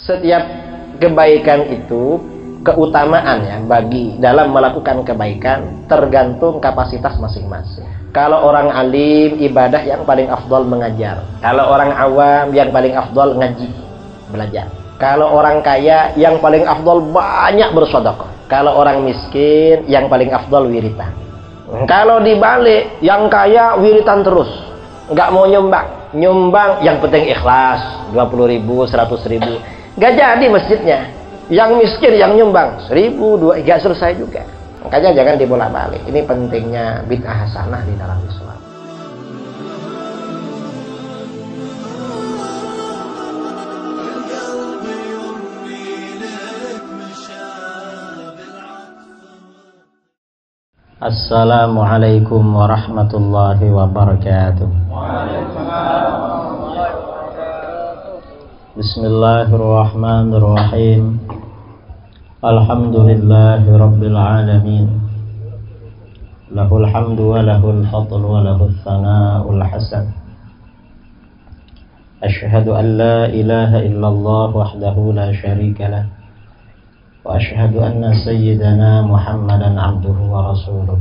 Setiap kebaikan itu keutamaan ya bagi dalam melakukan kebaikan tergantung kapasitas masing-masing. Kalau orang alim, ibadah yang paling afdol mengajar. Kalau orang awam, yang paling afdol ngaji, belajar. Kalau orang kaya, yang paling afdol banyak bersedekah. Kalau orang miskin, yang paling afdol wiritan. Kalau dibalik, yang kaya wiritan terus, nggak mau nyumbang, yang penting ikhlas, 20.000, 100.000. Gak jadi masjidnya. Yang miskin yang nyumbang 1.000, 2.000, gak selesai juga. Makanya jangan dibolak-balik. Ini pentingnya bid'ah hasanah di dalam Islam. Assalamualaikum warahmatullahi wabarakatuh. Bismillahirrahmanirrahim. Alhamdulillahi rabbil alamin. Lahul hamdu wa lahul fadlu wa lahul thana'ul hasan. Ashhadu an la ilaha illallah wahdahu la syarika lah. Wa ashhadu anna sayyidana Muhammadan abduhu wa rasuluh.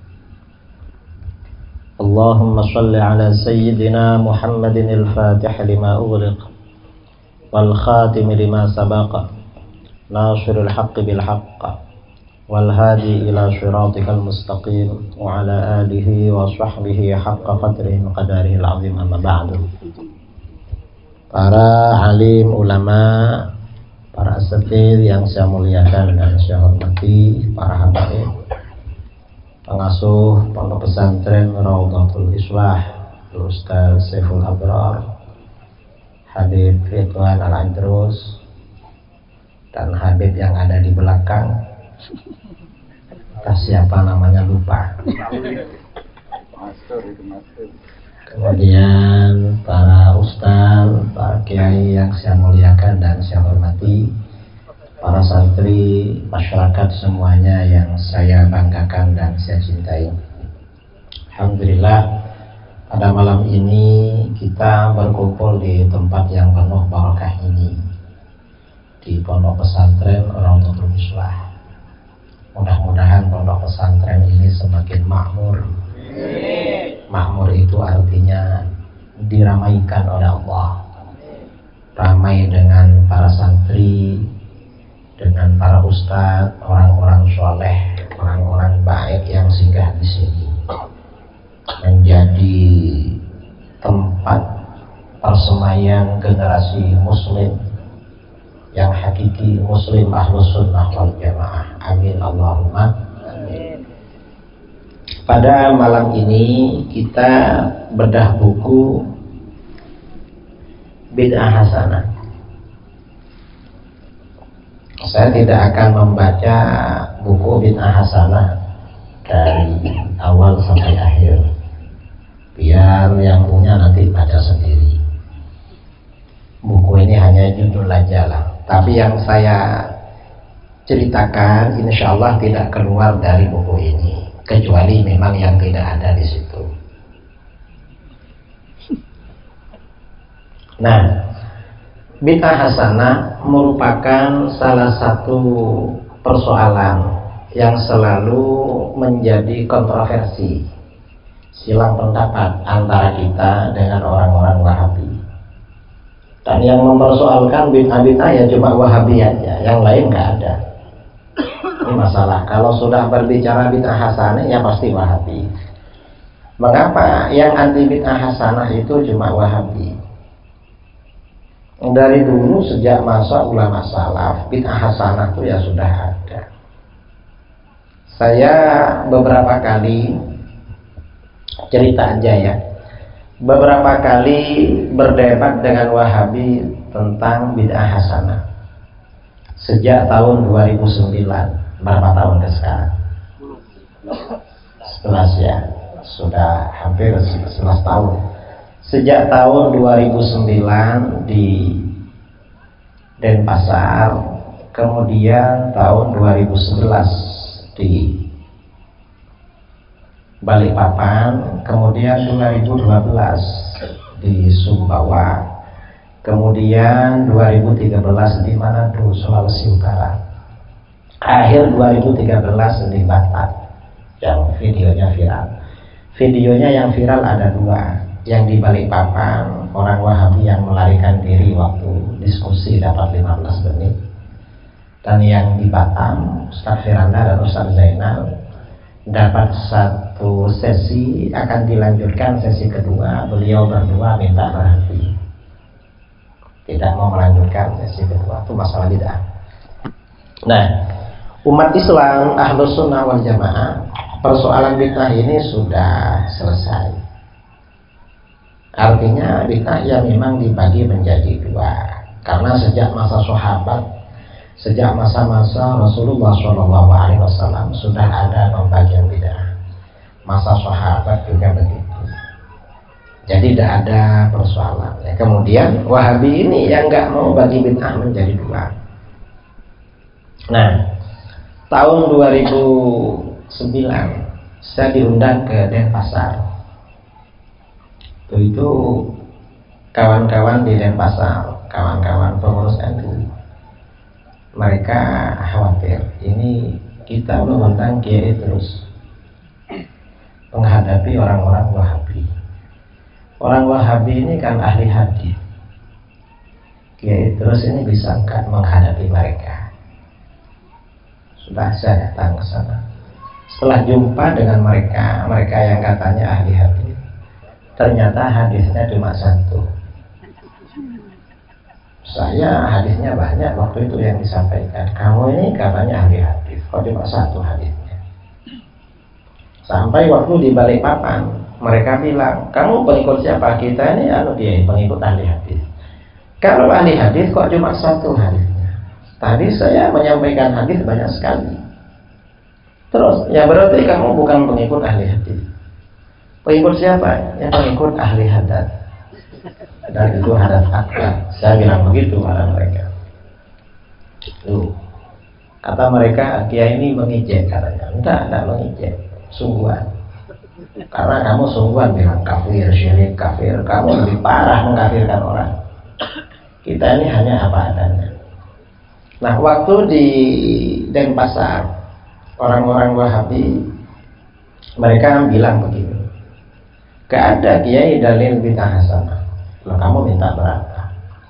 Allahumma salli ala sayyidina Muhammadin al-fatih lima ughliq wal khatim lima sabaqa nasirul haqqi bil haqq wal hadi ila siratikal mustaqim wa ala alihi wa sahbihi haqqa qadrihi wa qadarihi al-azim. Amma ba'du. Para alim ulama, para asatidz yang saya muliakan dan saya hormati, para habaib, pengasuh pondok pesantren Raudhatul Islah, Ustaz Saiful Abrar, Habib Ridwan Al-Idrus, dan Habib yang ada di belakang, entah siapa namanya lupa. Kemudian para ustaz, para kiai yang saya muliakan dan saya hormati, para santri, masyarakat semuanya yang saya banggakan dan saya cintai. Alhamdulillah, pada malam ini kita berkumpul di tempat yang penuh barakah ini, di pondok pesantren Raudhatul Islah. Mudah-mudahan pondok pesantren ini semakin makmur. Makmur itu artinya diramaikan oleh Allah. Ramai dengan para santri, dengan para ustadz, orang-orang soleh, orang-orang baik yang singgah di sini, menjadi tempat persemaian generasi muslim yang hakiki, muslim ahlus sunnah wal jamaah. Amin Allahumma amin. Pada malam ini kita bedah buku bid'ah hasanah. Saya tidak akan membaca buku bid'ah hasanah dari awal sampai akhir, biar yang punya nanti baca sendiri. Buku ini hanya judul aja lah, tapi yang saya ceritakan insya Allah tidak keluar dari buku ini, kecuali memang yang tidak ada di situ. Nah, bid'ah hasanah merupakan salah satu persoalan yang selalu menjadi kontroversi, silang pendapat antara kita dengan orang-orang Wahabi. Dan yang mempersoalkan bid'ah-bid'ah ya cuma Wahabi aja, yang lain nggak ada. Ini masalah. Kalau sudah berbicara bid'ah hasanah ya pasti Wahabi. Mengapa yang anti bid'ah hasanah itu cuma Wahabi? Dari dulu sejak masa ulama salaf, bid'ah hasanah itu ya sudah ada. Saya beberapa kali cerita aja ya, beberapa kali berdebat dengan Wahabi tentang bid'ah hasanah sejak tahun 2009. Berapa tahun ke sekarang? 11 ya, sudah hampir 11 tahun. Sejak tahun 2009 di Denpasar, kemudian tahun 2011 di Balikpapan, kemudian 2012 di Sumbawa, kemudian 2013 di Manado, Sulawesi Utara, akhir 2013 di Batam yang videonya viral. Videonya yang viral ada dua, yang di Balikpapan orang Wahabi yang melarikan diri waktu diskusi dapat 15 menit, dan yang di Batam Ustaz Firanda dan Ustaz Zainal dapat satu sesi, akan dilanjutkan sesi kedua, beliau berdua minta berhenti, tidak mau melanjutkan sesi kedua, itu masalah bid'ah. Nah, umat Islam Ahlus Sunnah wal Jamaah, persoalan bid'ah ini sudah selesai. Artinya bid'ah ya memang dibagi menjadi dua, karena sejak masa sahabat, sejak masa-masa Rasulullah SAW sudah ada pembagian bid'ah. Masa sahabat juga begitu. Jadi tidak ada persoalan. Ya, kemudian Wahabi ini yang nggak mau bagi bid'ah menjadi dua. Nah, tahun 2009 saya diundang ke Denpasar. Itu kawan-kawan di Denpasar, kawan-kawan pengurus NU, mereka khawatir ini kita mengundang Kiai terus menghadapi orang-orang Wahabi. Orang Wahabi ini kan ahli hadis. Kiai terus ini bisa nggak menghadapi mereka? Sudah saya datang ke sana. Setelah jumpa dengan mereka, mereka yang katanya ahli hadis, ternyata hadisnya cuma satu. Saya hadisnya banyak waktu itu yang disampaikan. Kamu ini katanya ahli hadis, kok cuma satu hadisnya. Sampai waktu di Balikpapan, mereka bilang, kamu pengikut siapa? Kita ini dia pengikut ahli hadis. Kalau ahli hadis kok cuma satu hadisnya? Tadi saya menyampaikan hadis banyak sekali. Terus, ya berarti kamu bukan pengikut ahli hadis. Pengikut siapa? Ya pengikut ahli hadas. Dan itu hadas akbar. Saya bilang begitu pada mereka. Tuh, kata mereka, Kiai ini mengijek katanya. Enggak mengijek, sungguhan. Karena kamu sungguhan bilang kafir, syirik, kafir. Kamu lebih parah mengkafirkan orang. Kita ini hanya apa adanya. Nah, waktu di Denpasar, orang-orang Wahabi mereka bilang begini, gak ada Kiai dalil bid'ah hasanah. Loh, kamu minta berapa?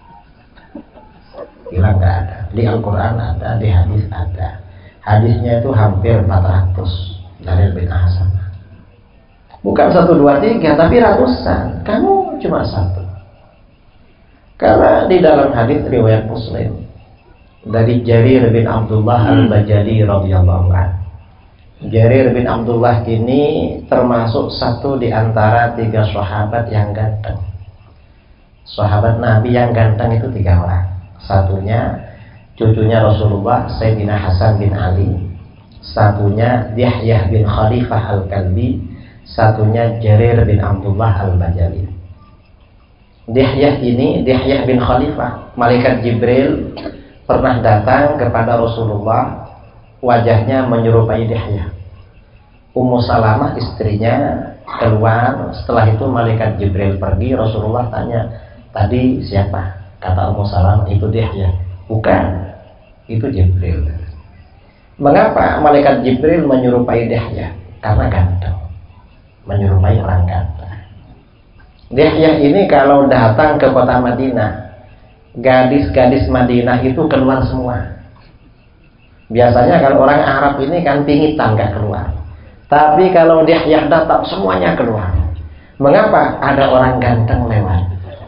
Bilang gak ada. Di Al-Quran ada, di hadis ada. Hadisnya itu hampir 400 dalil bid'ah hasanah. Bukan 1, 2, 3, tapi ratusan. Kamu cuma satu. Karena di dalam hadis riwayat Muslim dari Jarir bin Abdullah Al-Bajali radhiyallahu anhu. Jarir bin Abdullah ini termasuk satu di antara 3 sahabat yang ganteng. Sahabat Nabi yang ganteng itu 3 orang. Satunya cucunya Rasulullah, Sayyidina Hasan bin Ali. Satunya Dihyah bin Khalifah Al-Kalbi. Satunya Jarir bin Abdullah Al-Bajali. Dihyah bin Khalifah, malaikat Jibril pernah datang kepada Rasulullah, wajahnya menyerupai Dihyah. Ummu Salamah istrinya keluar. Setelah itu malaikat Jibril pergi. Rasulullah tanya, tadi siapa? Kata Ummu Salamah, itu Dihyah. Bukan, itu Jibril. Mengapa malaikat Jibril menyerupai Dihyah? Karena ganteng, menyerupai orang ganteng. Dihyah ini kalau datang ke kota Madinah, gadis-gadis Madinah itu keluar semua. Biasanya kalau orang Arab ini kan pingitan gak keluar. Tapi kalau Dihyah datang semuanya keluar. Mengapa? Ada orang ganteng lewat.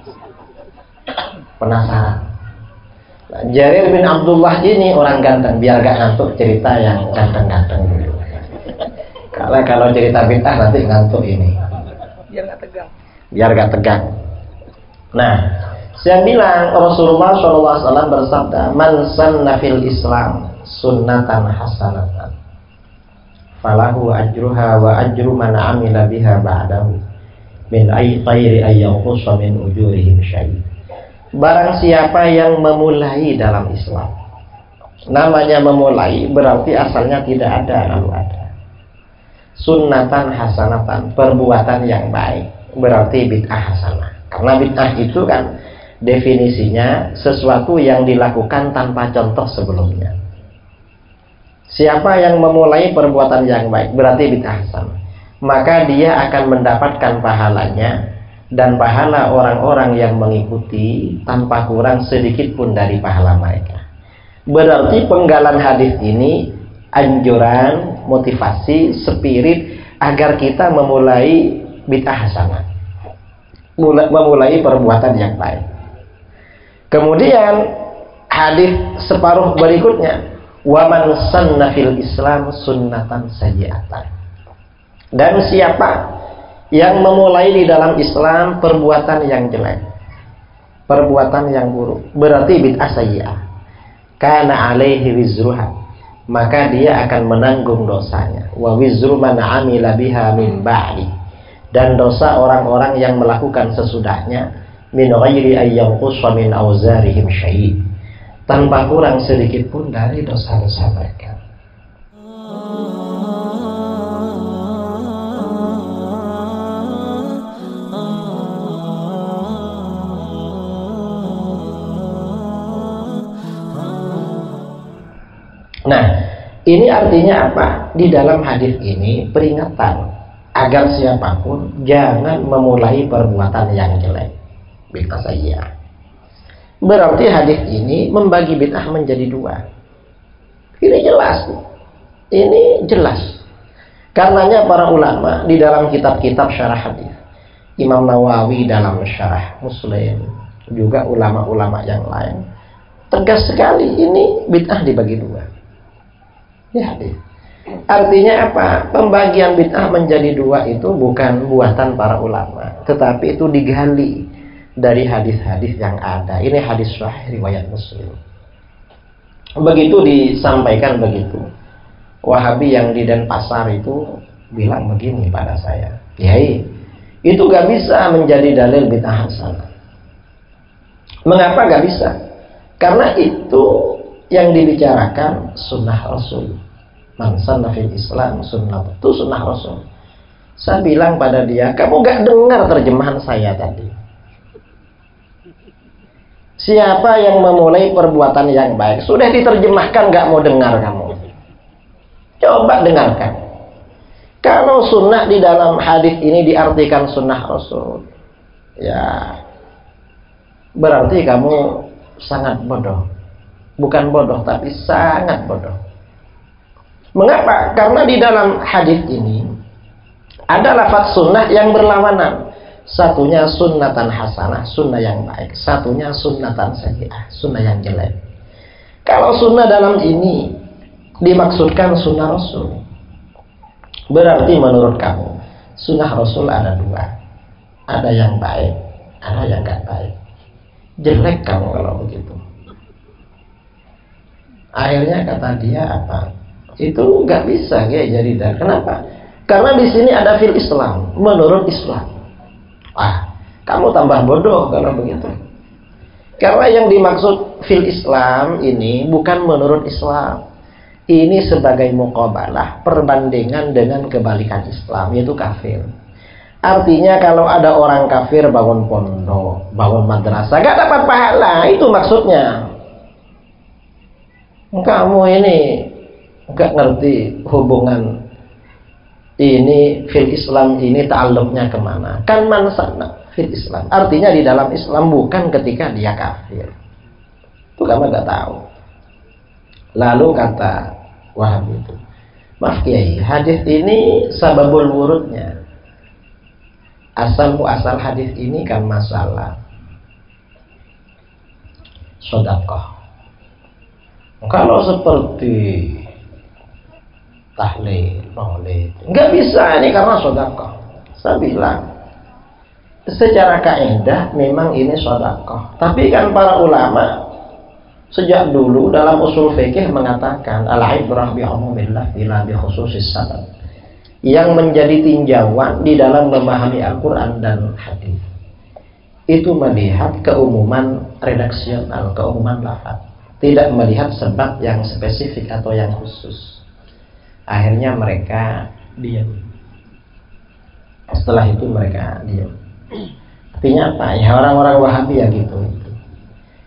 Penasaran. Nah, Jarir bin Abdullah ini orang ganteng, biar gak ngantuk cerita yang ganteng-ganteng dulu. Kalau cerita bid'ah nanti ngantuk ini. Biar gak tegang. Biar gak tegang. Nah, saya bilang Rasulullah SAW bersabda, man sanna fil Islam sunnatan hasanatan falahu ajruha wa ajru man amila biha ba'dahu min ayyi ayyanqusa min ujurihim syai'. Barang siapa yang memulai dalam Islam, namanya memulai berarti asalnya tidak ada lalu ada. Sunnatan hasanatan, perbuatan yang baik, berarti bid'ah hasanah. Karena bid'ah itu kan Definisinya sesuatu yang dilakukan tanpa contoh sebelumnya. Siapa yang memulai perbuatan yang baik berarti bid'ah hasanah, maka dia akan mendapatkan pahalanya dan pahala orang-orang yang mengikuti tanpa kurang sedikit pun dari pahala mereka. Berarti penggalan hadis ini anjuran, motivasi, spirit agar kita memulai bid'ah hasanah, memulai perbuatan yang baik. Kemudian hadis separuh berikutnya, wa man sanna fil Islam sunnatan sayyi'atan. Dan siapa yang memulai di dalam Islam perbuatan yang jelek, perbuatan yang buruk, berarti bid'ah sayyi'ah, kana alaihi wizruha, maka dia akan menanggung dosanya, wa wizru man amila biha min ba'di, dan dosa orang-orang yang melakukan sesudahnya, min ghairi ayyanqusa min auzarihim syai', tanpa kurang sedikit pun dari dosa-dosa mereka. Nah, ini artinya apa? Di dalam hadis ini peringatan agar siapapun jangan memulai perbuatan yang jelek, bid'ah sayyi'ah. Berarti hadis ini membagi bid'ah menjadi dua. Ini jelas. Ini jelas. Karenanya para ulama di dalam kitab-kitab syarah hadis, Imam Nawawi dalam syarah Muslim, juga ulama-ulama yang lain, tegas sekali ini bid'ah dibagi dua. Ya, hadis. Artinya apa? Pembagian bid'ah menjadi dua itu bukan buatan para ulama, tetapi itu digali dari hadis-hadis yang ada. Ini hadis sahih riwayat Muslim. Begitu disampaikan begitu, Wahabi yang di Denpasar itu bilang begini pada saya, Kiai, itu gak bisa menjadi dalil bid'ah hasanah. Mengapa gak bisa? Karena itu yang dibicarakan sunnah Rasul. Man sanna fil Islam sunnah, itu sunnah Rasul. Saya bilang pada dia, kamu gak dengar terjemahan saya tadi. Siapa yang memulai perbuatan yang baik, sudah diterjemahkan, gak mau dengar kamu. Coba dengarkan. Kalau sunnah di dalam hadis ini diartikan sunnah Rasul, ya berarti kamu sangat bodoh. Bukan bodoh, tapi sangat bodoh. Mengapa? Karena di dalam hadis ini ada lafaz sunnah yang berlawanan. Satunya sunnatan hasanah, sunnah yang baik. Satunya sunnatan sayyi'ah, sunnah yang jelek. Kalau sunnah dalam ini dimaksudkan sunnah Rasul, berarti menurut kamu sunnah Rasul ada dua. Ada yang baik, ada yang gak baik. Jelek kamu kalau begitu. Akhirnya kata dia apa? Itu nggak bisa ya jadi dalil. Kenapa? Karena di sini ada fil Islam, menurut Islam. Kamu tambah bodoh kalau begitu. Karena yang dimaksud fil Islam ini bukan menurut Islam. Ini sebagai muqabalah, perbandingan dengan kebalikan Islam, yaitu kafir. Artinya kalau ada orang kafir bangun pondok, bangun madrasah, gak dapat pahala, itu maksudnya. Kamu ini gak ngerti hubungan ini fil Islam ini ta'alluqnya kemana. Kan man sanna fil Islam, artinya di dalam Islam, bukan ketika dia kafir. Itu kamu gak tahu. Lalu kata Wahabi itu, maaf Kiai, hadis ini sababul wurudnya, asal muasal hadis ini kan masalah sedekah. Kalau seperti tahlil, maulid, nggak bisa ini karena sedekah. Saya bilang secara kaidah memang ini sedekah, tapi kan para ulama sejak dulu dalam usul fikih mengatakan al-ibrah bi umumillah bila bi khususis sabab. Yang menjadi tinjauan di dalam memahami Al-Quran dan hadis itu melihat keumuman redaksional, keumuman lafaz, tidak melihat sebab yang spesifik atau yang khusus. Akhirnya mereka diam. Setelah itu mereka diam. Artinya apa? Ya orang-orang Wahabi ya gitu.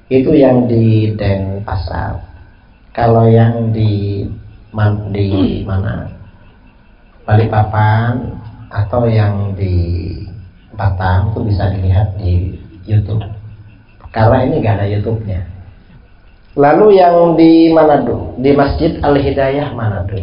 Itu yang di Denpasar. Kalau yang di mana? Balikpapan atau yang di Batam itu bisa dilihat di YouTube. Karena ini nggak ada YouTube-nya. Lalu yang di Manado, di Masjid Al-Hidayah Manado,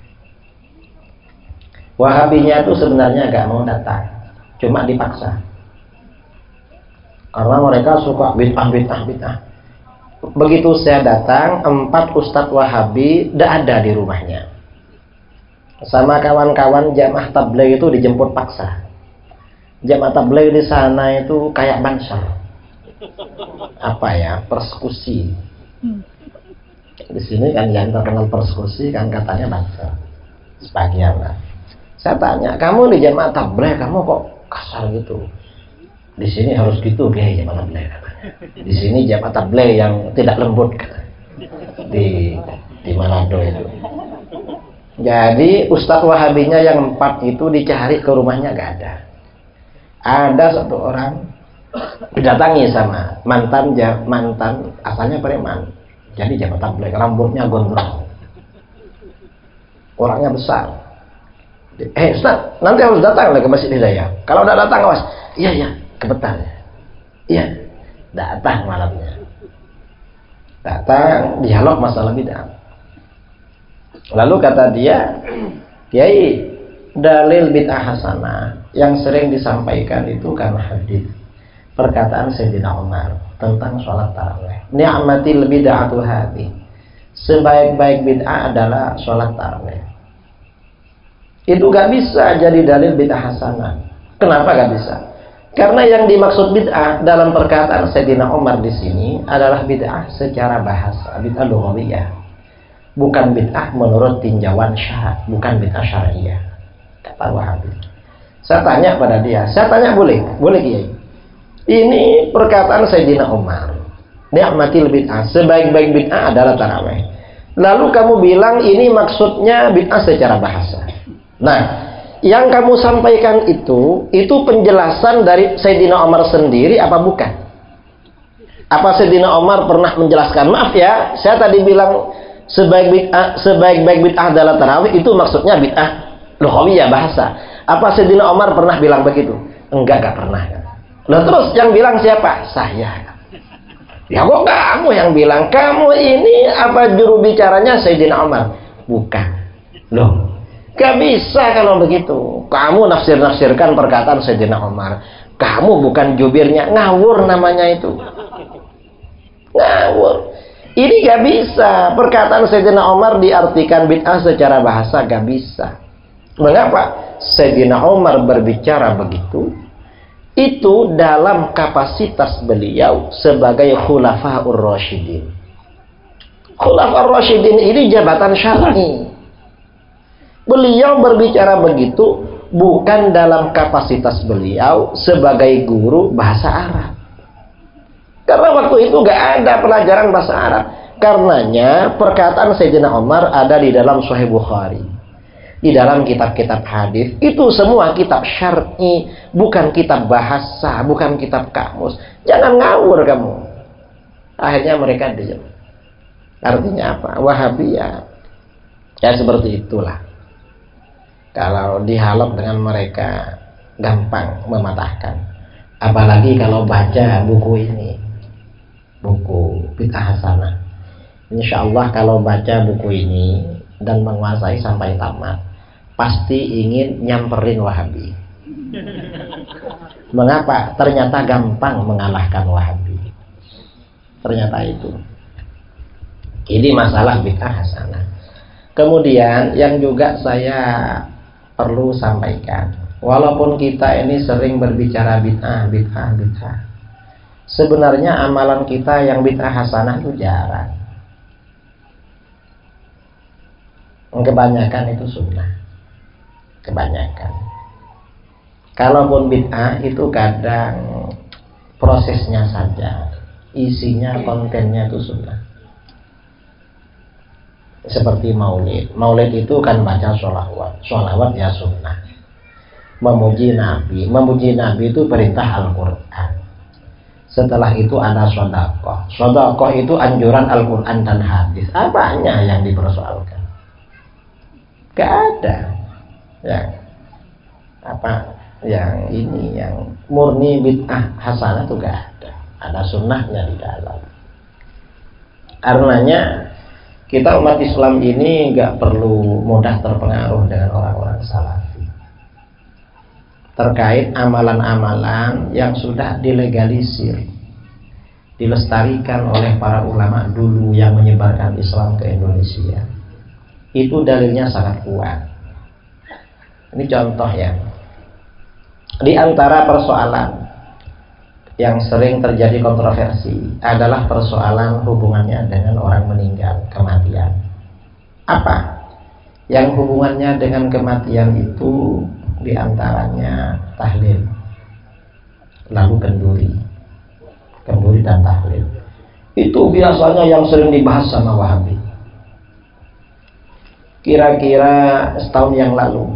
Wahabinya itu sebenarnya nggak mau datang, cuma dipaksa. Karena mereka suka bid'ah. Begitu saya datang, 4 ustadz Wahabi tidak ada di rumahnya. Sama kawan-kawan jamaah tabligh itu dijemput paksa. Jamaah tabligh di sana itu kayak banser. Persekusi. Di sini kan yang terkenal persekusi kan katanya banser. Sebagian lah. Saya tanya, kamu di jamaah tabligh kamu kok kasar gitu? Di sini harus gitu kayak jamaah tabligh. Di sini jamaah tabligh yang tidak lembut di Manado itu. Jadi Ustadz Wahabinya yang 4 itu dicari ke rumahnya gak ada. Ada 1 orang didatangi sama mantan asalnya preman. Jadi jamaah tabligh, rambutnya gondrong, orangnya besar. Ustaz, nanti harus datang ke Masjid Hidayah. Kalau udah datang awas. Iya, kebetulan. Iya, datang malamnya. Datang dialog masalah bid'ah. Lalu kata dia, Kiai, dalil bid'ah hasanah yang sering disampaikan itu karena hadis perkataan Sayyidina Umar tentang sholat tarawih. Ni'matil bid'atu hadhi. Sebaik-baik bid'ah adalah sholat tarawih. Itu gak bisa jadi dalil bid'ah hasanah. Kenapa gak bisa? Karena yang dimaksud bid'ah dalam perkataan Sayyidina Umar di sini adalah bid'ah secara bahasa, bid'ah lughawiyah. Bukan bid'ah menurut tinjauan syara', bukan bid'ah syariah. Kata Wahabi. Saya tanya pada dia, boleh Kiai. Ini perkataan Sayyidina Umar. Ni'matil bid'ah, sebaik-baik bid'ah adalah tarawih. Lalu kamu bilang ini maksudnya bid'ah secara bahasa. Nah, yang kamu sampaikan itu penjelasan dari Sayyidina Umar sendiri apa bukan? Apa Sayyidina Umar pernah menjelaskan? Maaf ya, saya tadi bilang sebaik-baik bid'ah adalah tarawih, itu maksudnya bid'ah lughawiyah bahasa. Apa Sayyidina Umar pernah bilang begitu? Enggak pernah. Nah terus yang bilang siapa? Saya. Ya kok kamu yang bilang? Kamu ini apa juru bicaranya Sayyidina Umar? Bukan. Loh, gak bisa kalau begitu. Kamu nafsir-nafsirkan perkataan Sayyidina Umar. Kamu bukan jubirnya. Ngawur namanya itu. Ngawur. Ini gak bisa. Perkataan Sayyidina Umar diartikan bid'ah secara bahasa gak bisa. Mengapa? Sayyidina Umar berbicara begitu, itu dalam kapasitas beliau sebagai Khulafaur Rasyidin. Khulafaur Rasyidin ini jabatan syar'i. Beliau berbicara begitu bukan dalam kapasitas beliau sebagai guru bahasa Arab. Karena waktu itu gak ada pelajaran bahasa Arab. Karenanya perkataan Sayyidina Umar ada di dalam Sahih Bukhari, di dalam kitab-kitab hadis. Itu semua kitab syar'i, bukan kitab bahasa, bukan kitab kamus. Jangan ngawur kamu. Akhirnya mereka diam. Artinya apa? Wahabiyah. Ya seperti itulah. Kalau dihalap dengan mereka gampang mematahkan. Apalagi kalau baca buku ini, buku Bid'ah Hasanah. Insya Allah kalau baca buku ini dan menguasai sampai tamat, pasti ingin nyamperin Wahabi. Mengapa? Ternyata gampang mengalahkan Wahabi. Ternyata itu. Ini masalah bid'ah hasanah. Kemudian yang juga saya perlu sampaikan, walaupun kita ini sering berbicara bid'ah, sebenarnya amalan kita yang bid'ah hasanah itu jarang. Kebanyakan itu sunnah. Kebanyakan. Kalaupun bid'ah itu kadang prosesnya saja, isinya, kontennya itu sunnah. Seperti maulid. Maulid itu kan baca sholawat. Sholawat ya sunnah. Memuji Nabi. Memuji Nabi itu perintah Al-Quran. Setelah itu ada sedekah. Sedekah itu anjuran Al-Quran dan hadis. Apanya yang dipersoalkan? Gak ada. Yang apa? Yang ini yang murni bid'ah hasanah itu gak ada. Ada sunnahnya di dalam. Karenanya kita umat Islam ini gak perlu mudah terpengaruh dengan orang-orang salafi terkait amalan-amalan yang sudah dilegalisir, dilestarikan oleh para ulama dulu yang menyebarkan Islam ke Indonesia. Itu dalilnya sangat kuat. Ini contoh ya. Di antara persoalan yang sering terjadi kontroversi adalah persoalan hubungannya dengan orang meninggal, kematian. Apa yang hubungannya dengan kematian itu? Di antaranya tahlil, lalu kenduri dan tahlil. Itu biasanya yang sering dibahas sama Wahabi. Kira-kira setahun yang lalu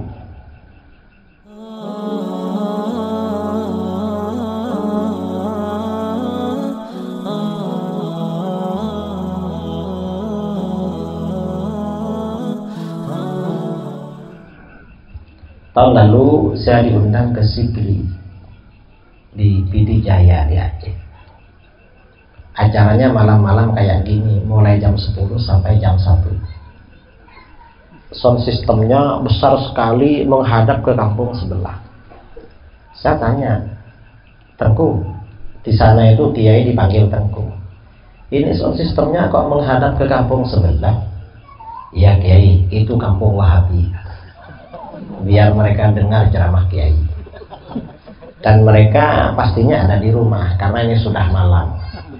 saya diundang ke Sigli di Pidijaya di Aceh. Acaranya malam-malam kayak gini, mulai jam 10 sampai jam 1. Sound sistemnya besar sekali menghadap ke kampung sebelah. Saya tanya, Tengku, di sana itu kiai dipanggil Tengku. Ini sound sistemnya kok menghadap ke kampung sebelah? Iya kiai, itu kampung Wahabi. Biar mereka dengar ceramah kiai. Dan mereka pastinya ada di rumah karena ini sudah malam.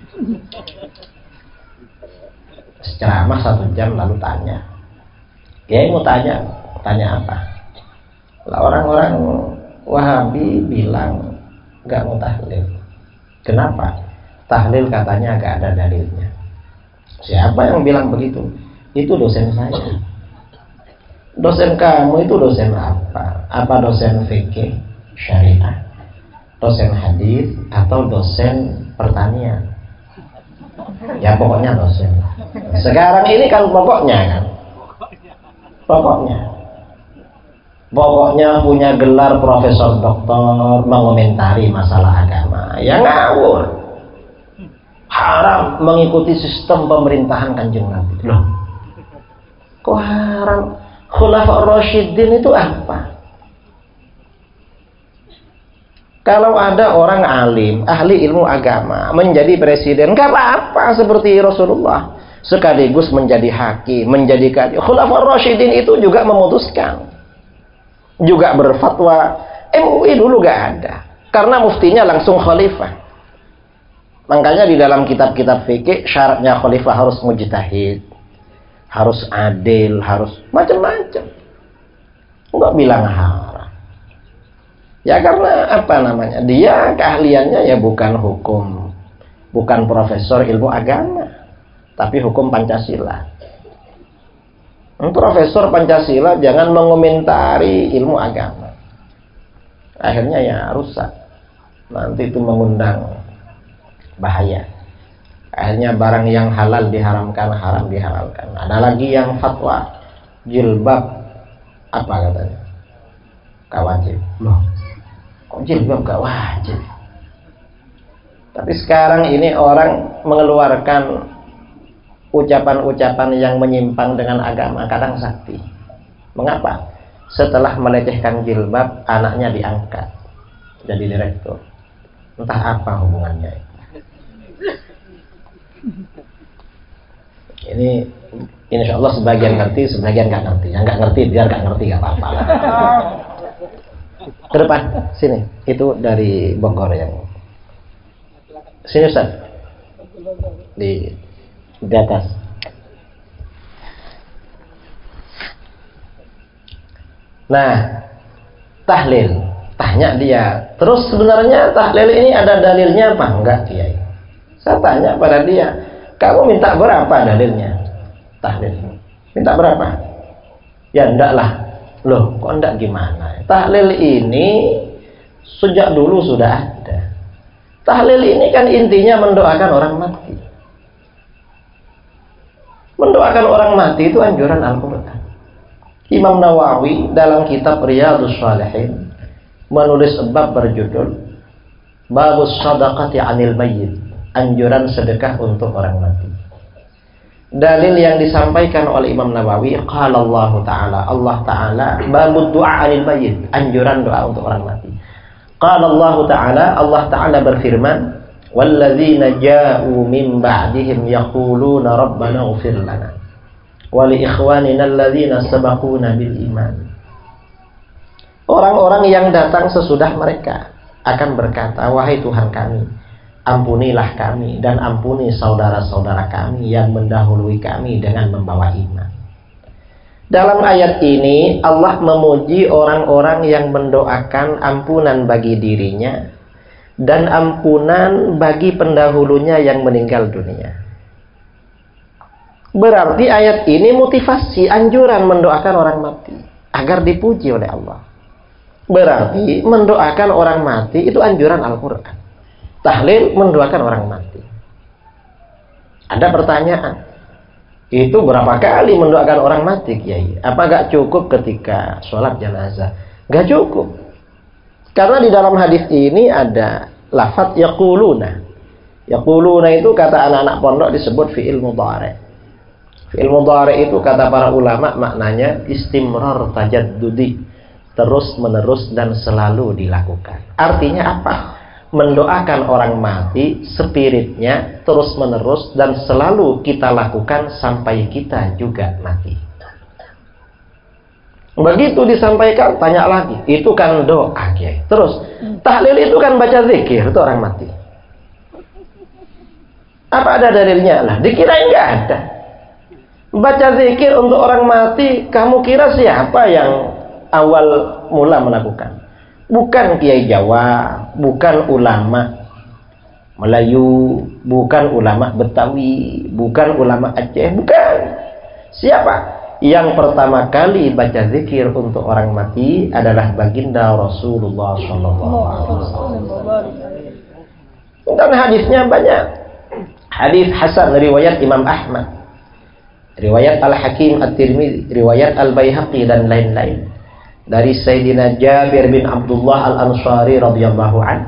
Ceramah 1 jam lalu tanya, kiai mau tanya apa? Lah orang-orang Wahabi bilang nggak mau tahlil. Kenapa? Tahlil katanya nggak ada dalilnya. Siapa yang bilang begitu? Itu dosen saya. Dosen kamu itu dosen apa? Apa dosen fikih syariah, dosen hadis, atau dosen pertanian? Ya pokoknya dosen. Sekarang ini kan pokoknya punya gelar profesor doktor mengomentari masalah agama. Ya ngawur. Haram mengikuti sistem pemerintahan Kanjeng Nabi. Loh, kok haram? Khulafa Rasyidin itu apa? Kalau ada orang alim, ahli ilmu agama menjadi presiden, gak apa-apa seperti Rasulullah. Sekaligus menjadi hakim, menjadi kadhi. Khulafa Rasyidin itu juga memutuskan, juga berfatwa. MUI dulu gak ada, karena muftinya langsung khalifah. Makanya di dalam kitab-kitab fikih syaratnya khalifah harus mujtahid, harus adil, harus macam-macam. Enggak bilang haram. Ya karena apa namanya? Dia keahliannya ya bukan hukum, bukan profesor ilmu agama, tapi hukum Pancasila. Profesor Pancasila jangan mengomentari ilmu agama. Akhirnya ya rusak. Nanti itu mengundang bahaya. Akhirnya barang yang halal diharamkan, haram dihalalkan. Ada lagi yang fatwa jilbab apa katanya? Gak wajib. Loh, kok jilbab gak wajib? Tapi sekarang ini orang mengeluarkan ucapan-ucapan yang menyimpang dengan agama kadang sakti. Mengapa? Setelah melecehkan jilbab, anaknya diangkat jadi direktur. Entah apa hubungannya. Ini insya Allah sebagian ngerti, sebagian nggak ngerti. Yang nggak ngerti biar nggak ngerti, nggak apa-apa. Ke depan sini, itu dari Bogor yang sini Ustaz, di atas. Nah, tahlil, tanya dia. Terus sebenarnya tahlil ini ada dalilnya apa enggak, Kiai? Saya tanya pada dia, kamu minta berapa dalilnya? Tahlil. Minta berapa? Ya enggak lah. Loh, kok enggak gimana? Tahlil ini sejak dulu sudah ada. Tahlil ini kan intinya mendoakan orang mati. Mendoakan orang mati itu anjuran Al-Quran. Imam Nawawi dalam kitab Riyadhus Shalihin menulis bab berjudul Babus Shadaqati 'anil Mayyit, anjuran sedekah untuk orang mati. Dalil yang disampaikan oleh Imam Nawawi, qala Allah Ta'ala, Allah Ta'ala, babud du'a 'anil mayyit, anjuran doa untuk orang mati. Qala Allah Ta'ala, Allah Ta'ala berfirman, walladzina ja'u min ba'dihim yaquluna rabbana ighfir lana wa li ikhwanina alladzina sabaquna bil iman. Orang-orang yang datang sesudah mereka akan berkata, wahai Tuhan kami, ampunilah kami dan ampuni saudara-saudara kami yang mendahului kami dengan membawa iman. Dalam ayat ini Allah memuji orang-orang yang mendoakan ampunan bagi dirinya dan ampunan bagi pendahulunya yang meninggal dunia. Berarti ayat ini motivasi, anjuran mendoakan orang mati agar dipuji oleh Allah. Berarti mendoakan orang mati itu anjuran Al-Quran. Tahlil mendoakan orang mati. Ada pertanyaan, itu berapa kali mendoakan orang mati, Kiai? Apa gak cukup ketika sholat jenazah? Gak cukup. Karena di dalam hadis ini ada lafaz yaquluna. Yaquluna itu kata anak-anak pondok disebut fi'il mudhari'. Fi'il mudhari' itu kata para ulama maknanya istimrar tajaddudi, terus menerus dan selalu dilakukan. Artinya apa? Mendoakan orang mati spiritnya terus menerus dan selalu kita lakukan sampai kita juga mati. Begitu disampaikan, tanya lagi, itu kan doa, Kiai. Terus tahlil itu kan baca zikir, itu orang mati. Apa ada dalilnya? Lah, dikirain nggak ada. Baca zikir untuk orang mati, kamu kira siapa yang awal mula melakukan? Bukan Kiai Jawa, bukan ulama Melayu, bukan ulama Betawi, bukan ulama Aceh, bukan. Siapa? Yang pertama kali baca zikir untuk orang mati adalah baginda Rasulullah SAW. Dan hadisnya banyak. Hadis Hasan riwayat Imam Ahmad, riwayat Al-Hakim At-Tirmidzi, riwayat Al-Baihaqi dan lain-lain. Dari Sayyidina Jabir bin Abdullah Al-Ansari radhiyallahu an,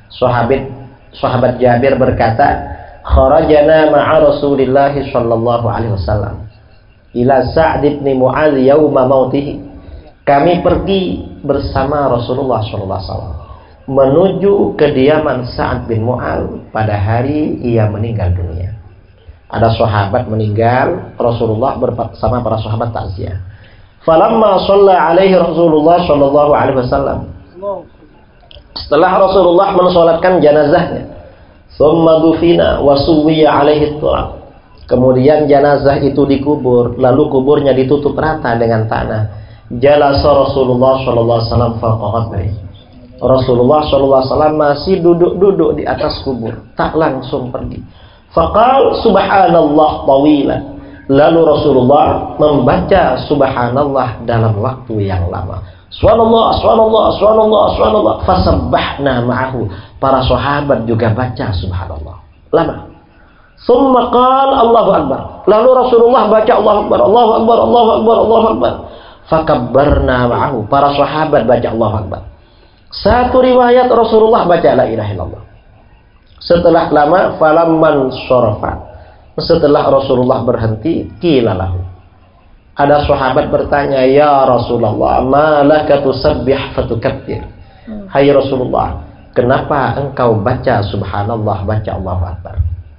sahabat Jabir berkata, kharajana ma'a Rasulillah sallallahu alaihi wasallam ila Sa'd bin Mu'adz yauma mautihi. Kami pergi bersama Rasulullah sallallahu alaihi wasallam menuju kediaman Sa'd bin Mu'adz pada hari ia meninggal dunia. Ada sahabat meninggal, Rasulullah bersama para sahabat takziah. Falamma shalla alaihi Rasulullah sallallahu alaihi wasallam. Setelah Rasulullah mensolatkan jenazahnya, thumma dufina wa suwiya alaihi turab. Kemudian jenazah itu dikubur, lalu kuburnya ditutup rata dengan tanah. Jalasa Rasulullah sallallahu alaihi wasallam fawqa qabri. Rasulullah sallallahu alaihi wasallam masih duduk-duduk di atas kubur, tak langsung pergi. Faqal subhanallah tawilan. Lalu Rasulullah membaca subhanallah dalam waktu yang lama. Subhanallah, subhanallah, subhanallah, subhanallah. Fasabbahna ma'ahu. Para sahabat juga baca subhanallah. Lama. Tsumma qala Allahu Akbar. Lalu Rasulullah baca Allahu Akbar, Allahu Akbar, Allahu Akbar, Allahu Akbar. Fakabbarna ma'ahu. Para sahabat baca Allahu Akbar. Satu riwayat Rasulullah baca la ilaha illallah. Setelah lama falamman syarafa. Setelah Rasulullah berhenti, qilalahu. Ada sahabat bertanya, ya Rasulullah, ma laka tusabbih fatukabbir. Hai Rasulullah, kenapa engkau baca subhanallah, baca Allahu Akbar?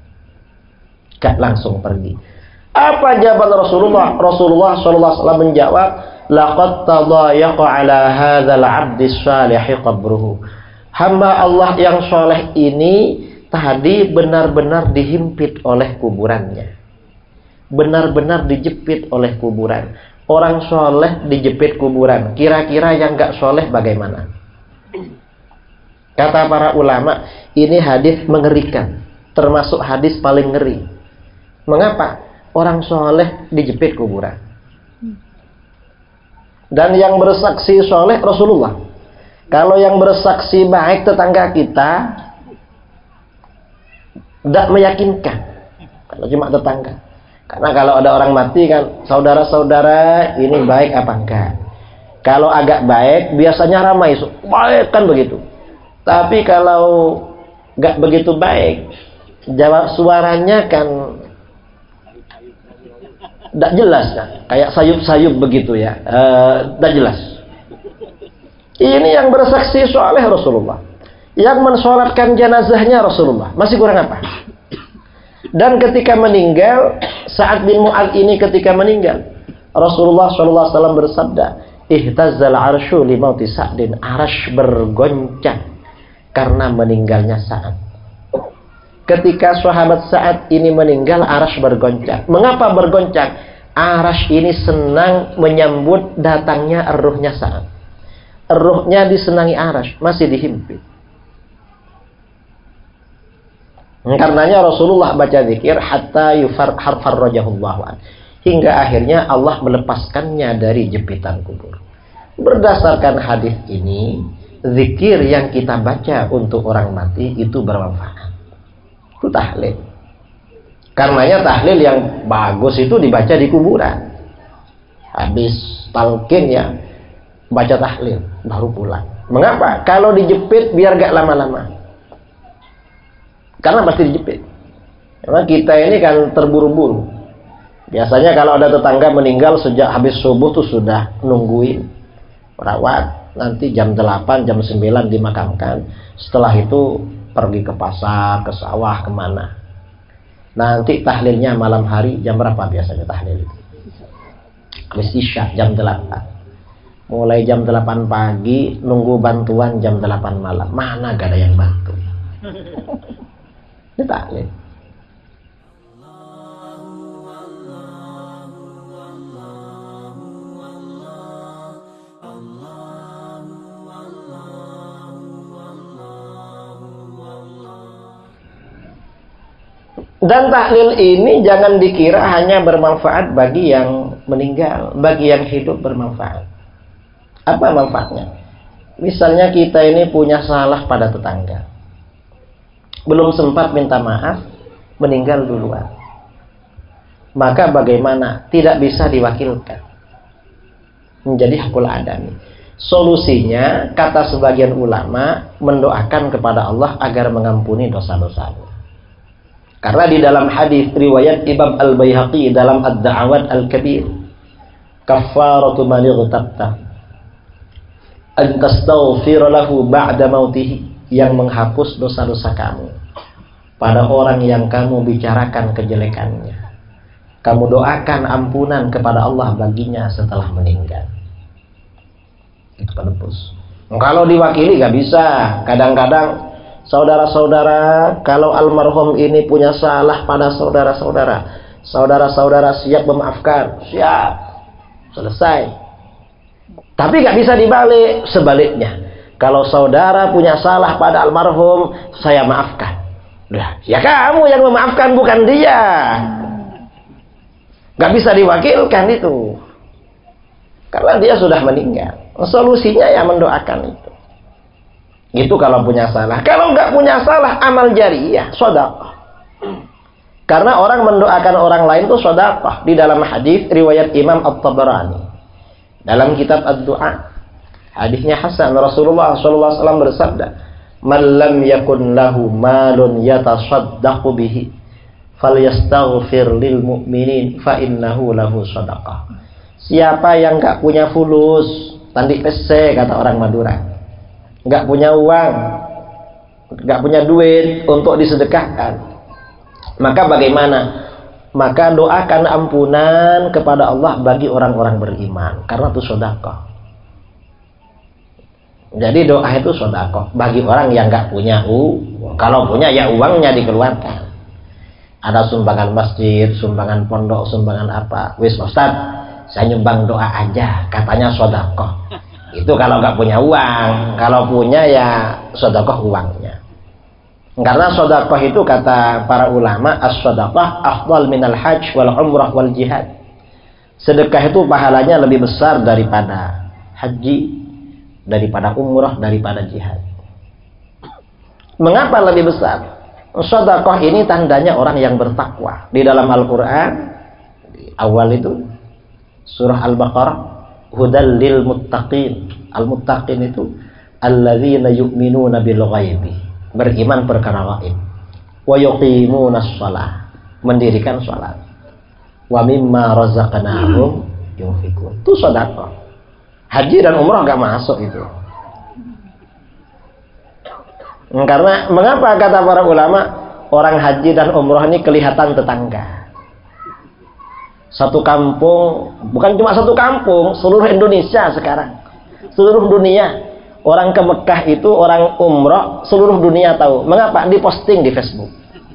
Gak langsung pergi. Apa jawaban Rasulullah? Rasulullah sallallahu alaihi wasallam menjawab, laqad tadayaqa ala hadzal 'abdi shalih qabruhu. Hamba Allah yang soleh ini tadi benar-benar dihimpit oleh kuburannya. Benar-benar dijepit oleh kuburan. Orang soleh dijepit kuburan. Kira-kira yang gak soleh bagaimana? Kata para ulama, ini hadis mengerikan. Termasuk hadis paling ngeri. Mengapa? Orang soleh dijepit kuburan. Dan yang bersaksi soleh Rasulullah. Kalau yang bersaksi baik tetangga kita, Tidak meyakinkan kalau cuma tetangga. Karena kalau ada orang mati kan, saudara-saudara ini baik apa enggak. Kalau agak baik biasanya ramai, baik kan begitu. Tapi kalau enggak begitu baik, jawab suaranya kan tidak jelas kan? Kayak sayup-sayup begitu ya, tidak jelas. Ini yang bersaksi soleh Rasulullah, yang mensolatkan jenazahnya Rasulullah, masih kurang apa? Dan ketika meninggal, Sa'ad bin Mu'adz ini ketika meninggal, Rasulullah SAW bersabda, ihtazzal arsyu li mauti Sa'din, arsy bergoncang karena meninggalnya Sa'ad. Ketika sahabat Sa'ad ini meninggal, arsy bergoncang. Mengapa bergoncang? Arsy ini senang menyambut datangnya ruhnya Sa'ad. Ruhnya disenangi arsy, masih dihimpit. Karenanya Rasulullah baca zikir hatta yufarrajahullahu an, hingga akhirnya Allah melepaskannya dari jepitan kubur. Berdasarkan hadis ini, zikir yang kita baca untuk orang mati itu bermanfaat. Itu tahlil. Karenanya tahlil yang bagus itu dibaca di kuburan. Habis talqin ya, baca tahlil baru pulang. Mengapa? Kalau dijepit biar gak lama-lama. Karena pasti dijepit. Karena kita ini kan terburu-buru. Biasanya kalau ada tetangga meninggal sejak habis subuh tuh sudah nungguin perawat. Nanti jam 8, jam 9 dimakamkan. Setelah itu pergi ke pasar, ke sawah, kemana. Nanti tahlilnya malam hari. Jam berapa biasanya tahlil itu? Habis isya jam 8. Mulai jam 8 pagi nunggu bantuan jam 8 malam. Mana gak ada yang bantu. Ini tahlil. Dan tahlil ini jangan dikira hanya bermanfaat bagi yang meninggal, bagi yang hidup bermanfaat. Apa manfaatnya? Misalnya kita ini punya salah pada tetangga, belum sempat minta maaf, meninggal duluan. Maka bagaimana? Tidak bisa diwakilkan. Menjadi hakul adami. Solusinya, kata sebagian ulama, mendoakan kepada Allah agar mengampuni dosa-dosanya. Karena di dalam hadis riwayat Imam Al-Baihaqi dalam Ad-Da'awat Al-Kabir, kafaratu man igtabta an tastaghfir lahu ba'da mautihi, yang menghapus dosa-dosa kamu pada orang yang kamu bicarakan kejelekannya. Kamu doakan ampunan kepada Allah baginya setelah meninggal. Itu penebus. Kalau diwakili gak bisa. Kadang-kadang saudara-saudara, kalau almarhum ini punya salah pada saudara-saudara, saudara-saudara siap memaafkan, siap, selesai. Tapi gak bisa dibalik, sebaliknya. Kalau saudara punya salah pada almarhum, saya maafkan. Ya kamu yang memaafkan, bukan dia. Gak bisa diwakilkan itu. Karena dia sudah meninggal. Solusinya ya mendoakan itu. Itu kalau punya salah. Kalau nggak punya salah, amal jariyah, sedekah. Karena orang mendoakan orang lain itu sedekah. Di dalam hadis riwayat Imam At-Tabarani, dalam kitab Ad-Du'a, hadisnya Hasan, Rasulullah SAW bersabda, "Man lam yakun lahu malun yatasaddaqu bihi, falyastaghfir lil mu'minin fa innahu lahu sedekah." Siapa yang nggak punya fulus, tandi pese kata orang Madura, nggak punya uang, nggak punya duit untuk disedekahkan, maka bagaimana? Maka doakan ampunan kepada Allah bagi orang-orang beriman, karena itu sedekah. Jadi doa itu sedekah bagi orang yang nggak punya uang. Kalau punya ya uangnya dikeluarkan. Ada sumbangan masjid, sumbangan pondok, sumbangan apa? Wis Ustaz, saya nyumbang doa aja, katanya sedekah. Itu kalau nggak punya uang. Kalau punya ya sedekah uangnya. Karena sedekah itu kata para ulama, as-sedekah afdal minal hajj wal umrah wal jihad. Sedekah itu pahalanya lebih besar daripada haji, daripada umrah, daripada jihad. Mengapa lebih besar? Sedekah ini tandanya orang yang bertakwa. Di dalam Al-Quran, di awal itu surah Al-Baqarah, hudal lil muttaqin. Al-muttaqin itu alladzina yu'minuna bil ghaibi, beriman perkara gaib, wa yuqimunas shalah, mendirikan salat, wa mimma razaqnahum yunfikun. Itu sedekah. Haji dan umrah enggak masuk itu. Karena mengapa kata para ulama orang haji dan umrah ini kelihatan tetangga. Satu kampung, bukan cuma satu kampung, seluruh Indonesia sekarang, seluruh dunia. Orang ke Mekah itu orang umrah, seluruh dunia tahu. Mengapa? Diposting di Facebook.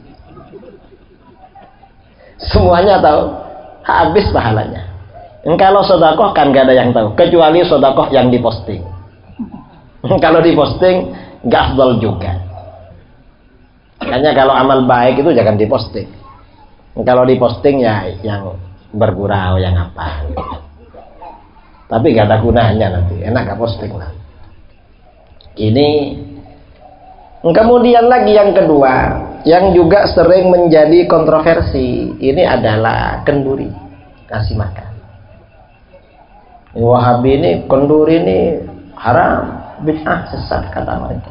Semuanya tahu, habis pahalanya. Kalau sedekah kan gak ada yang tahu, kecuali sedekah yang diposting. Kalau diposting nggak afdal juga. Makanya kalau amal baik itu jangan diposting. Kalau diposting ya yang bergurau, yang apa. Tapi nggak ada gunanya nanti. Enak nggak posting lah. Ini. Kemudian lagi yang kedua, yang juga sering menjadi kontroversi, ini adalah kenduri, kasih makan. Wahabi ini kenduri ini haram, bid'ah, sesat kata mereka.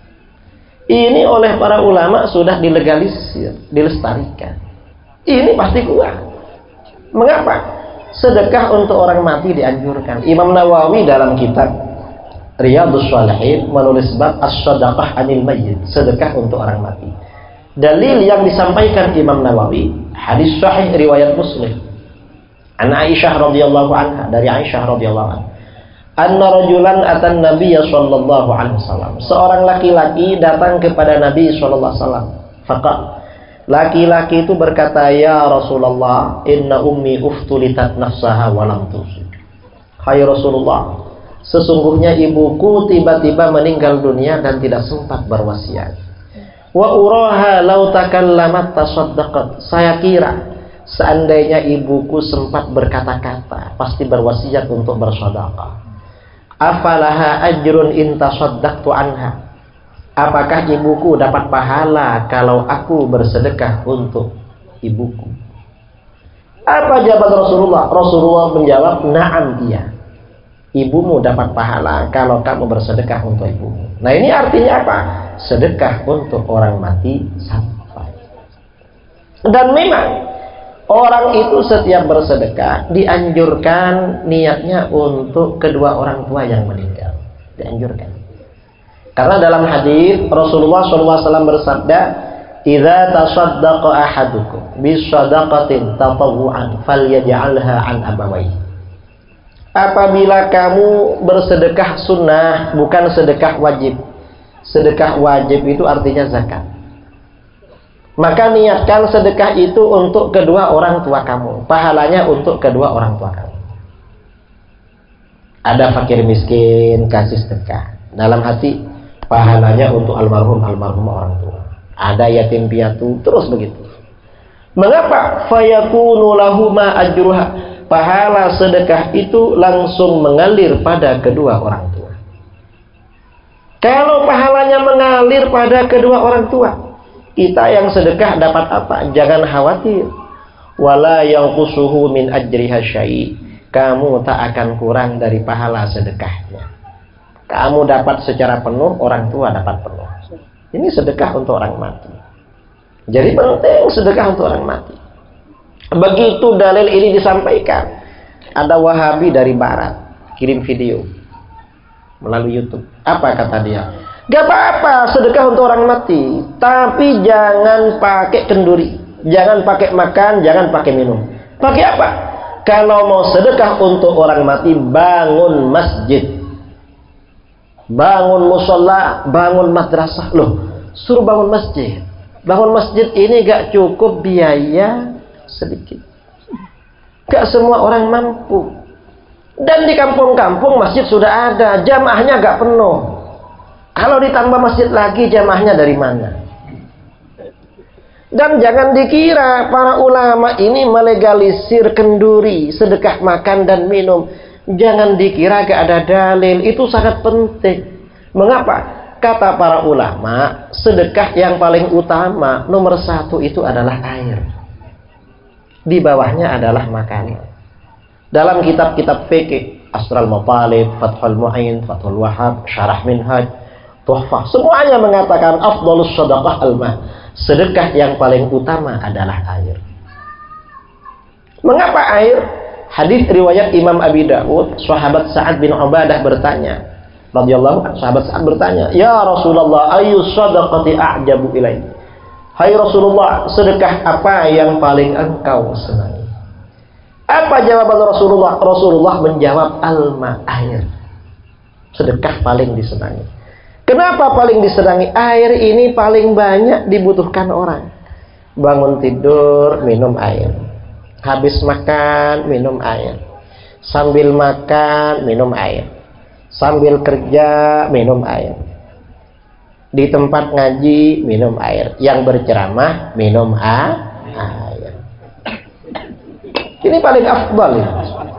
Ini oleh para ulama sudah dilegalisir, dilestarikan. Ini pasti kuat. Mengapa? Sedekah untuk orang mati dianjurkan. Imam Nawawi dalam kitab Riyadhus Shalihin menulis bab as-sadaqah anil mayyit, sedekah untuk orang mati. Dalil yang disampaikan Imam Nawawi, hadis sahih riwayat Muslim. An Aisyah radhiyallahu anha, dari Aisyah radhiyallahu anha. Anna rajulan atan Nabiyya sallallahu alaihi wasallam. Seorang laki-laki datang kepada Nabi sallallahu alaihi wasallam. Faqala, laki-laki itu berkata, "Ya Rasulullah, inna ummi uftulitat nafsaha wa lam tusib." Hai Rasulullah, sesungguhnya ibuku tiba-tiba meninggal dunia dan tidak sempat berwasiat. Wa uraha law takallamat tasaddaqat. Saya kira seandainya ibuku sempat berkata-kata, pasti berwasiat untuk bersedekah. Afalaha ajrun in tasaddaqtu anha. Apakah ibuku dapat pahala kalau aku bersedekah untuk ibuku? Apa jawaban Rasulullah? Rasulullah menjawab, "Na'am, iya. Ibumu dapat pahala kalau kamu bersedekah untuk ibumu." Nah, ini artinya apa? Sedekah untuk orang mati sampai. Dan memang orang itu setiap bersedekah dianjurkan niatnya untuk kedua orang tua yang meninggal. Dianjurkan. Karena dalam hadis Rasulullah SAW bersabda, "Idza tasaddaqa ahadukum bisadaqatin tatawwu'an falyaj'alha an abawayhi." Apabila kamu bersedekah sunnah, bukan sedekah wajib. Sedekah wajib itu artinya zakat. Maka niatkan sedekah itu untuk kedua orang tua kamu. Pahalanya untuk kedua orang tua kamu. Ada fakir miskin, kasih sedekah. Dalam hati, pahalanya untuk almarhum orang tua. Ada yatim piatu, terus begitu. Mengapa? Fayakunu lahuma ajruha. Pahala sedekah itu langsung mengalir pada kedua orang tua. Kalau pahalanya mengalir pada kedua orang tua, kita yang sedekah dapat apa? Jangan khawatir. Wala yanqusuhu min ajriha syai'. Kamu tak akan kurang dari pahala sedekahnya. Kamu dapat secara penuh, orang tua dapat penuh. Ini sedekah untuk orang mati. Jadi penting sedekah untuk orang mati. Begitu dalil ini disampaikan, ada Wahabi dari barat kirim video melalui YouTube. Apa kata dia? Gak apa-apa sedekah untuk orang mati, tapi jangan pakai kenduri, jangan pakai makan, jangan pakai minum. Pakai apa? Kalau mau sedekah untuk orang mati, bangun masjid, bangun musola, bangun madrasah. Loh, suruh bangun masjid. Bangun masjid ini gak cukup biaya sedikit. Gak semua orang mampu. Dan di kampung-kampung masjid sudah ada, jamaahnya gak penuh. Kalau ditambah masjid lagi, jamaahnya dari mana? Dan jangan dikira para ulama ini melegalisir kenduri, sedekah makan dan minum. Jangan dikira gak ada dalil. Itu sangat penting. Mengapa? Kata para ulama, sedekah yang paling utama nomor 1 itu adalah air. Di bawahnya adalah makanan. Dalam kitab-kitab fikih, Asral Matalib, Fathul Mu'in, Fathul Wahab, Syarah Minhaj, Tuhfah, semuanya mengatakan afdhalus shadaqah al-ma. Sedekah yang paling utama adalah air. Mengapa air? Hadis riwayat Imam Abi Dawud, sahabat Sa'ad bin Ubadah bertanya, radhiyallahu anhu, sahabat Sa'ad bertanya, "Ya Rasulullah, ayu shadaqati a'jabu ilaik?" Hai Rasulullah, sedekah apa yang paling engkau senangi? Apa jawaban Rasulullah? Rasulullah menjawab, alma, air. Sedekah paling disenangi. Kenapa paling disenangi? Air ini paling banyak dibutuhkan orang. Bangun tidur, minum air. Habis makan, minum air. Sambil makan, minum air. Sambil kerja, minum air. Di tempat ngaji, minum air. Yang berceramah, minum air. Ini paling afdal ya.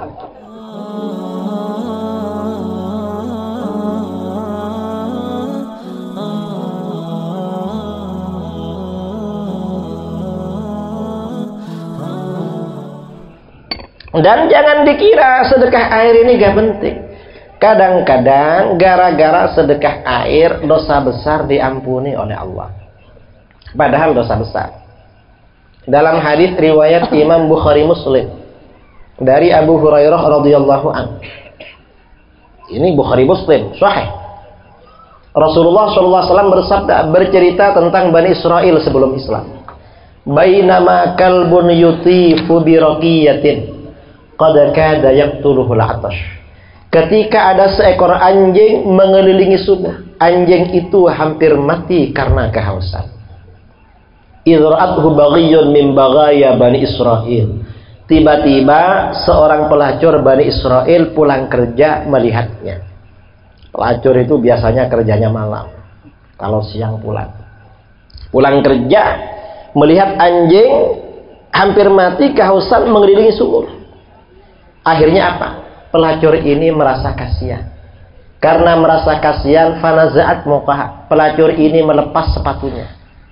Dan jangan dikira sedekah air ini gak penting. Kadang-kadang gara-gara sedekah air dosa besar diampuni oleh Allah. Padahal dosa besar. Dalam hadis riwayat Imam Bukhari Muslim dari Abu Hurairah radhiyallahu anhu. Ini Bukhari Muslim, sahih. Rasulullah SAW bersabda, bercerita tentang Bani Israel sebelum Islam. Bainama kalbun yutifu bi raqiyatin qad kada yaqtuluhul atash. Ketika ada seekor anjing mengelilingi sumur, anjing itu hampir mati karena kehausan. Idra'athu baghiyun min baghaya Bani Israel. Tiba-tiba seorang pelacur Bani Israel pulang kerja melihatnya. Pelacur itu biasanya kerjanya malam. Kalau siang pulang. Pulang kerja melihat anjing hampir mati kehausan mengelilingi sumur. Akhirnya apa? Pelacur ini merasa kasihan. Karena merasa kasihan, fanaza'at muqaha. Pelacur ini melepas sepatunya.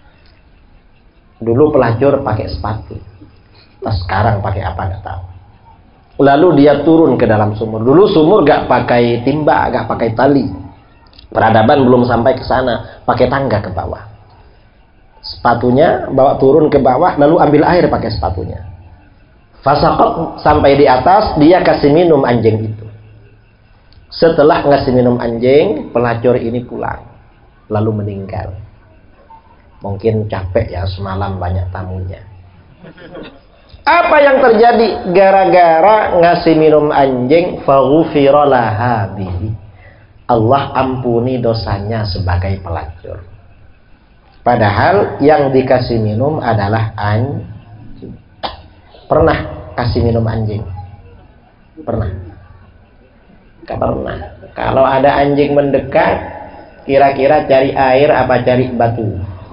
Dulu pelacur pakai sepatu. Nah, sekarang pakai apa nggak tahu. Lalu dia turun ke dalam sumur. Dulu sumur gak pakai timba, gak pakai tali. Peradaban belum sampai ke sana, pakai tangga ke bawah. Sepatunya bawa turun ke bawah, lalu ambil air pakai sepatunya. Fasaqat, sampai di atas, dia kasih minum anjing itu. Setelah ngasih minum anjing, pelacur ini pulang, lalu meninggal. Mungkin capek ya, semalam banyak tamunya. Apa yang terjadi? Gara-gara ngasih minum anjing, faghufira laha bihi. Allah ampuni dosanya sebagai pelacur. Padahal yang dikasih minum adalah anjing. Pernah kasih minum anjing? Pernah? Gak pernah. Kalau ada anjing mendekat, kira-kira cari air apa cari batu?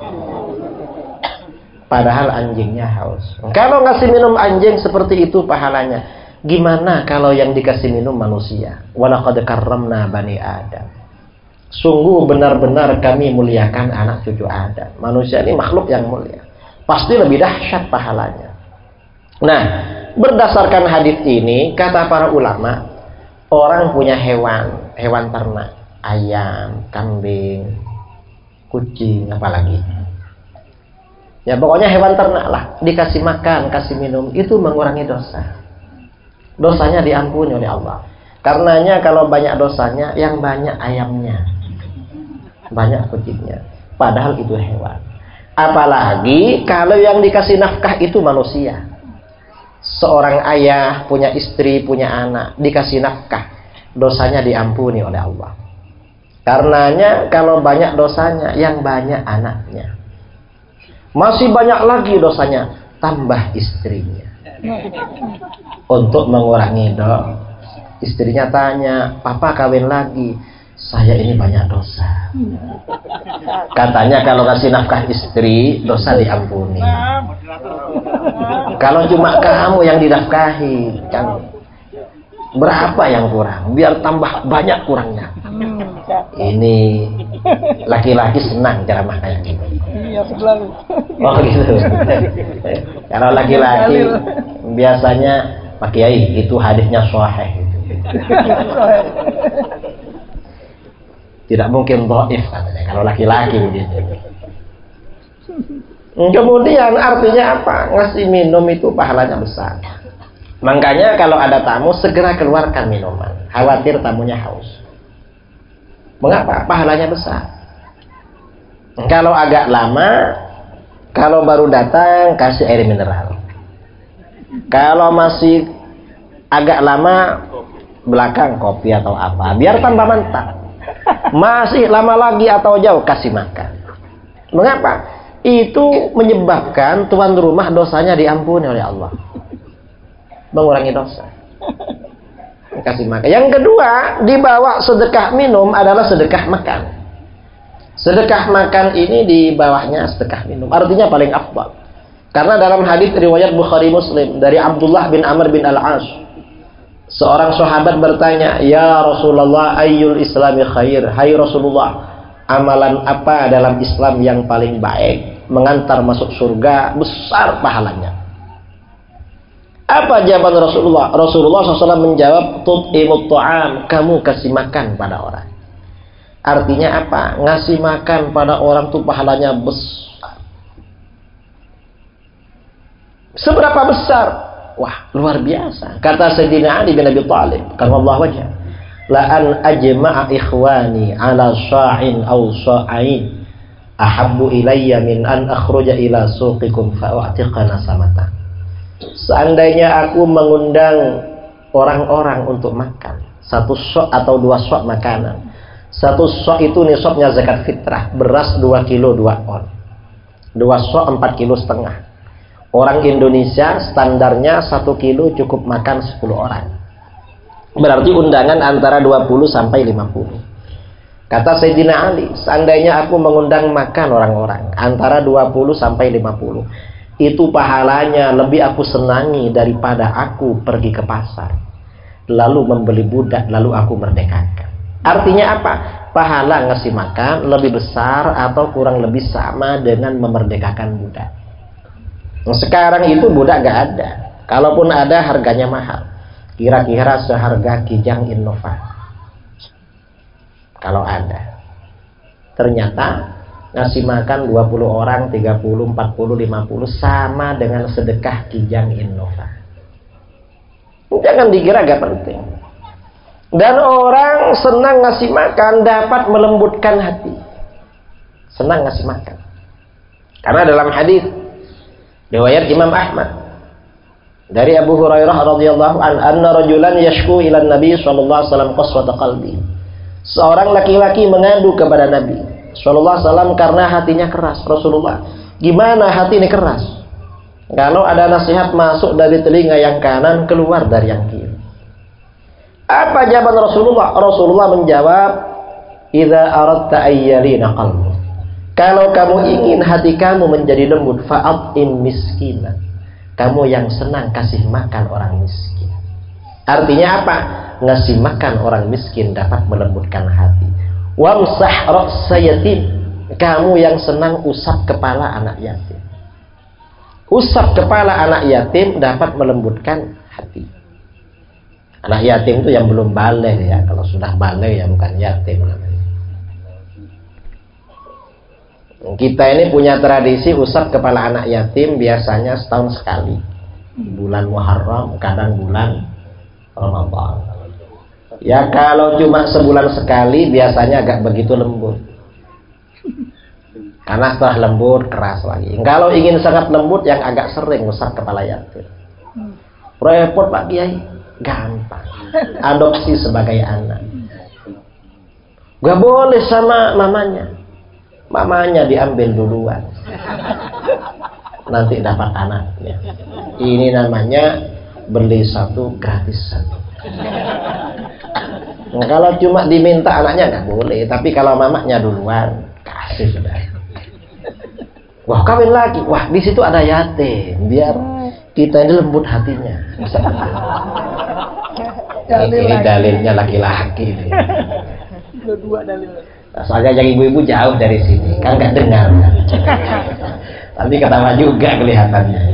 Padahal anjingnya haus. Kalau ngasih minum anjing seperti itu pahalanya. Gimana kalau yang dikasih minum manusia? Walaqad karramna bani Adam. Sungguh benar-benar kami muliakan anak cucu Adam. Manusia ini makhluk yang mulia. Pasti lebih dahsyat pahalanya. Nah, berdasarkan hadis ini, kata para ulama, orang punya hewan ternak, ayam, kambing, kucing, apalagi. Ya pokoknya hewan ternak lah, dikasih makan, kasih minum, itu mengurangi dosa. Dosanya diampuni oleh Allah. Karenanya kalau banyak dosanya, yang banyak ayamnya, banyak kucingnya. Padahal itu hewan. Apalagi kalau yang dikasih nafkah itu manusia. Seorang ayah punya istri, punya anak, dikasih nafkah, dosanya diampuni oleh Allah. Karenanya kalau banyak dosanya, yang banyak anaknya. Masih banyak lagi dosanya, tambah istrinya. Untuk mengurangi dosa, istrinya tanya, papa kawin lagi, saya ini banyak dosa. Katanya kalau kasih nafkah istri, dosa diampuni. Kalau cuma kamu yang dinafkahi, kan berapa yang kurang? Biar tambah banyak kurangnya. Ini Laki-laki senang ceramah kayak gitu. Iya, selalu. Oh gitu. Kalau laki-laki biasanya Pak Kiai itu hadisnya sahih. Tidak mungkin dhaif katanya kalau laki-laki begitu. Kemudian artinya apa? Ngasih minum itu pahalanya besar. Makanya kalau ada tamu segera keluarkan minuman. Khawatir tamunya haus. Mengapa? Pahalanya besar. Kalau agak lama, kalau baru datang kasih air mineral. Kalau masih agak lama belakang kopi atau apa, biar tambah mantap. Masih lama lagi atau jauh kasih makan. Mengapa? Itu menyebabkan tuan rumah dosanya diampuni oleh Allah. Mengurangi dosa. Kasih makan. Yang kedua, dibawa sedekah minum adalah sedekah makan. Sedekah makan ini di bawahnya sedekah minum. Artinya paling afdal. Karena dalam hadis riwayat Bukhari Muslim dari Abdullah bin Amr bin Al-As, seorang sahabat bertanya, "Ya Rasulullah, ayyul islami khair?" Hai Rasulullah, amalan apa dalam Islam yang paling baik, mengantar masuk surga, besar pahalanya? Apa jawaban Rasulullah? Rasulullah SAW menjawab, tut'imut ta'am, kamu kasih makan pada orang. Artinya apa? Ngasih makan pada orang itu pahalanya besar. Seberapa besar? Wah, luar biasa. Kata Sayyidina Ali bin Abi Thalib, karramallahu wajhah, la an ajma'a ikhwani ala sha'in aw sha'ain ahabbu ilayya min an akhruja ila suqikum fa'atiqana samata. Seandainya aku mengundang orang-orang untuk makan, satu sok atau dua sok makanan. Satu sok itu nisabnya zakat fitrah, beras 2 kilo 2 on. 2 sok 4 kilo setengah. Orang Indonesia standarnya 1 kilo cukup makan 10 orang. Berarti undangan antara 20 sampai 50. Kata Sayyidina Ali, seandainya aku mengundang makan orang-orang antara 20 sampai 50, itu pahalanya lebih aku senangi daripada aku pergi ke pasar, lalu membeli budak, lalu aku merdekakan. Artinya apa? Pahala ngasih makan lebih besar atau kurang lebih sama dengan memerdekakan budak. Nah, sekarang itu budak gak ada. Kalaupun ada harganya mahal. Kira-kira seharga Kijang Innova. Kalau ada. Ternyata ngasih makan 20 orang, 30, 40, 50 sama dengan sedekah Kijang Innova. Jangan dikira gak penting. Dan orang senang ngasih makan dapat melembutkan hati. Senang ngasih makan. Karena dalam hadis riwayat Imam Ahmad dari Abu Hurairah radhiyallahu anna rajulan yashku ila Nabi sallallahu alaihi wasallam qaswata qalbi. Seorang laki-laki mengadu kepada Nabi sallallahu alaihi wasallam karena hatinya keras. Rasulullah, gimana hati ini keras? Kalau ada nasihat masuk dari telinga yang kanan, keluar dari yang kiri. Apa jawaban Rasulullah? Rasulullah menjawab, "Idza aradta ayyalina qalbu." Kalau kamu ingin hati kamu menjadi lembut, fa'at'im miskina. Kamu yang senang kasih makan orang miskin. Artinya apa? Ngasih makan orang miskin dapat melembutkan hati. Wamsah ra'sa yatim. Kamu yang senang usap kepala anak yatim. Usap kepala anak yatim dapat melembutkan hati. Anak yatim itu yang belum balik ya. Kalau sudah balik ya bukan yatim namanya. Kita ini punya tradisi usap kepala anak yatim biasanya setahun sekali. Bulan Muharram, kadang bulan Ramadan. Ya kalau cuma sebulan sekali biasanya agak begitu lembut. Karena setelah lembut keras lagi. Kalau ingin sangat lembut yang agak sering usap kepala yatim. Repot Pak Kiai. Gampang. Adopsi sebagai anak. Gak boleh sama mamanya. Mamanya diambil duluan. Nanti dapat anaknya. Ini namanya beli satu gratis satu. Nah, kalau cuma diminta anaknya gak boleh. Tapi kalau mamanya duluan, kasih sudah. Wah kawin lagi. Wah di situ ada yatim. Biar kita ini lembut hatinya. Ini dalilnya laki-laki. Dua dalil. Soalnya yang ibu-ibu jauh dari sini, kan nggak dengar. Tapi ketawa juga kelihatannya.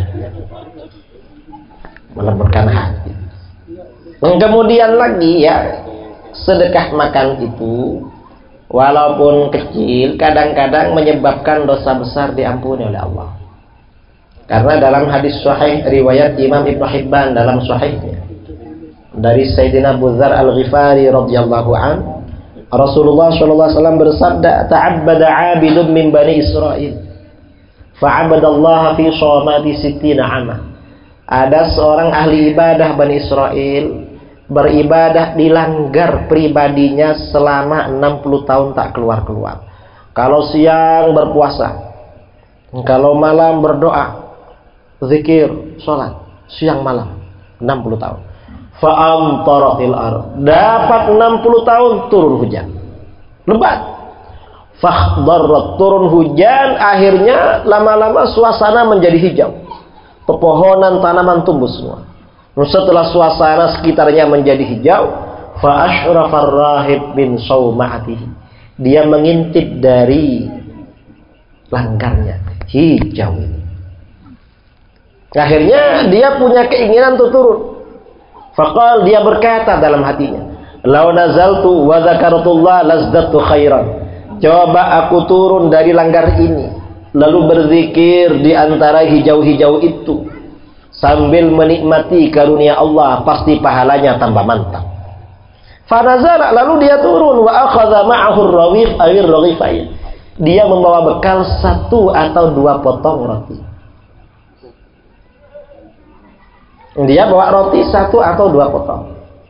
Melembutkan hati. Kemudian lagi ya, sedekah makan itu walaupun kecil kadang-kadang menyebabkan dosa besar diampuni oleh Allah. Karena dalam hadis sahih riwayat Imam Ibnu Hibban dalam sahihnya dari Sayyidina Abu Dzar Al-Ghifari radhiyallahu an, Rasulullah sallallahu alaihi wasallam bersabda, "Ta'abbada 'abidun min Bani Israil, fa'abadallaha fi shawmati sittina 'ama." Ada seorang ahli ibadah Bani Israel beribadah di langgar pribadinya selama 60 tahun tak keluar-keluar. Kalau siang berpuasa, kalau malam berdoa, zikir, sholat, siang malam, 60 tahun. Fa'amtaratil ardh, dapat 60 tahun turun hujan lebat. Fakhdarrat, turun hujan, akhirnya lama-lama suasana menjadi hijau, pepohonan, tanaman tumbuh semua. Setelah suasana sekitarnya menjadi hijau, fa'ashrafar rahib min sawma'atihi, dia mengintip dari langgarnya, hijau ini. Akhirnya dia punya keinginan untuk turun. Faqal, dia berkata dalam hatinya, "Lau nazaltu wa dzakartullah lazdadtu khairan." Coba aku turun dari langgar ini, lalu berzikir di antara hijau-hijau itu sambil menikmati karunia Allah, pasti pahalanya tambah mantap. Fanazala, lalu dia turun, wa akhadha ma'ahu ar-rawif awir raghifai. Dia membawa bekal 1 atau 2 potong roti. Dia bawa roti 1 atau 2 potong.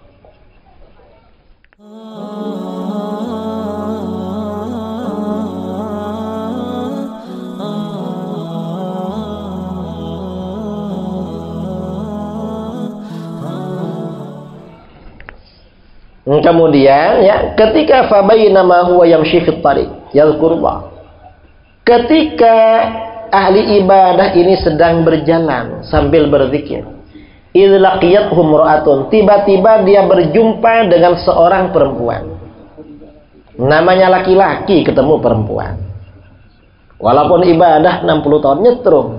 Kemudian ya, ketika fabainama huwa yamshi fit tariq yadhkurullah. Ketika ahli ibadah ini sedang berjalan sambil berzikir, idh laqiyathum ra'atun, tiba-tiba dia berjumpa dengan seorang perempuan. Namanya laki-laki ketemu perempuan. Walaupun ibadah 60 tahun nyetrum.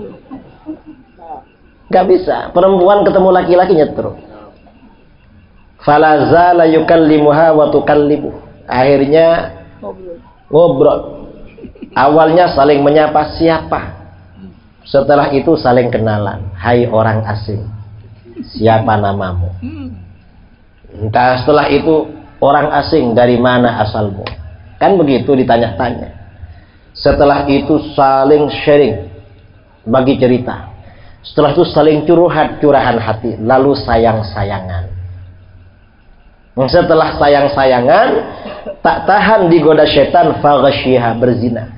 Gak bisa, perempuan ketemu laki-laki nyetrum. Falazala yukallimuha wa tukallibu. Akhirnya ngobrol. Awalnya saling menyapa siapa. Setelah itu saling kenalan. Hai orang asing, siapa namamu? Entah setelah itu, orang asing, dari mana asalmu? Kan begitu ditanya-tanya. Setelah itu saling sharing, bagi cerita. Setelah itu saling curahan hati, lalu sayang-sayangan. Setelah sayang-sayangan, tak tahan digoda setan, faghasyiha, berzina.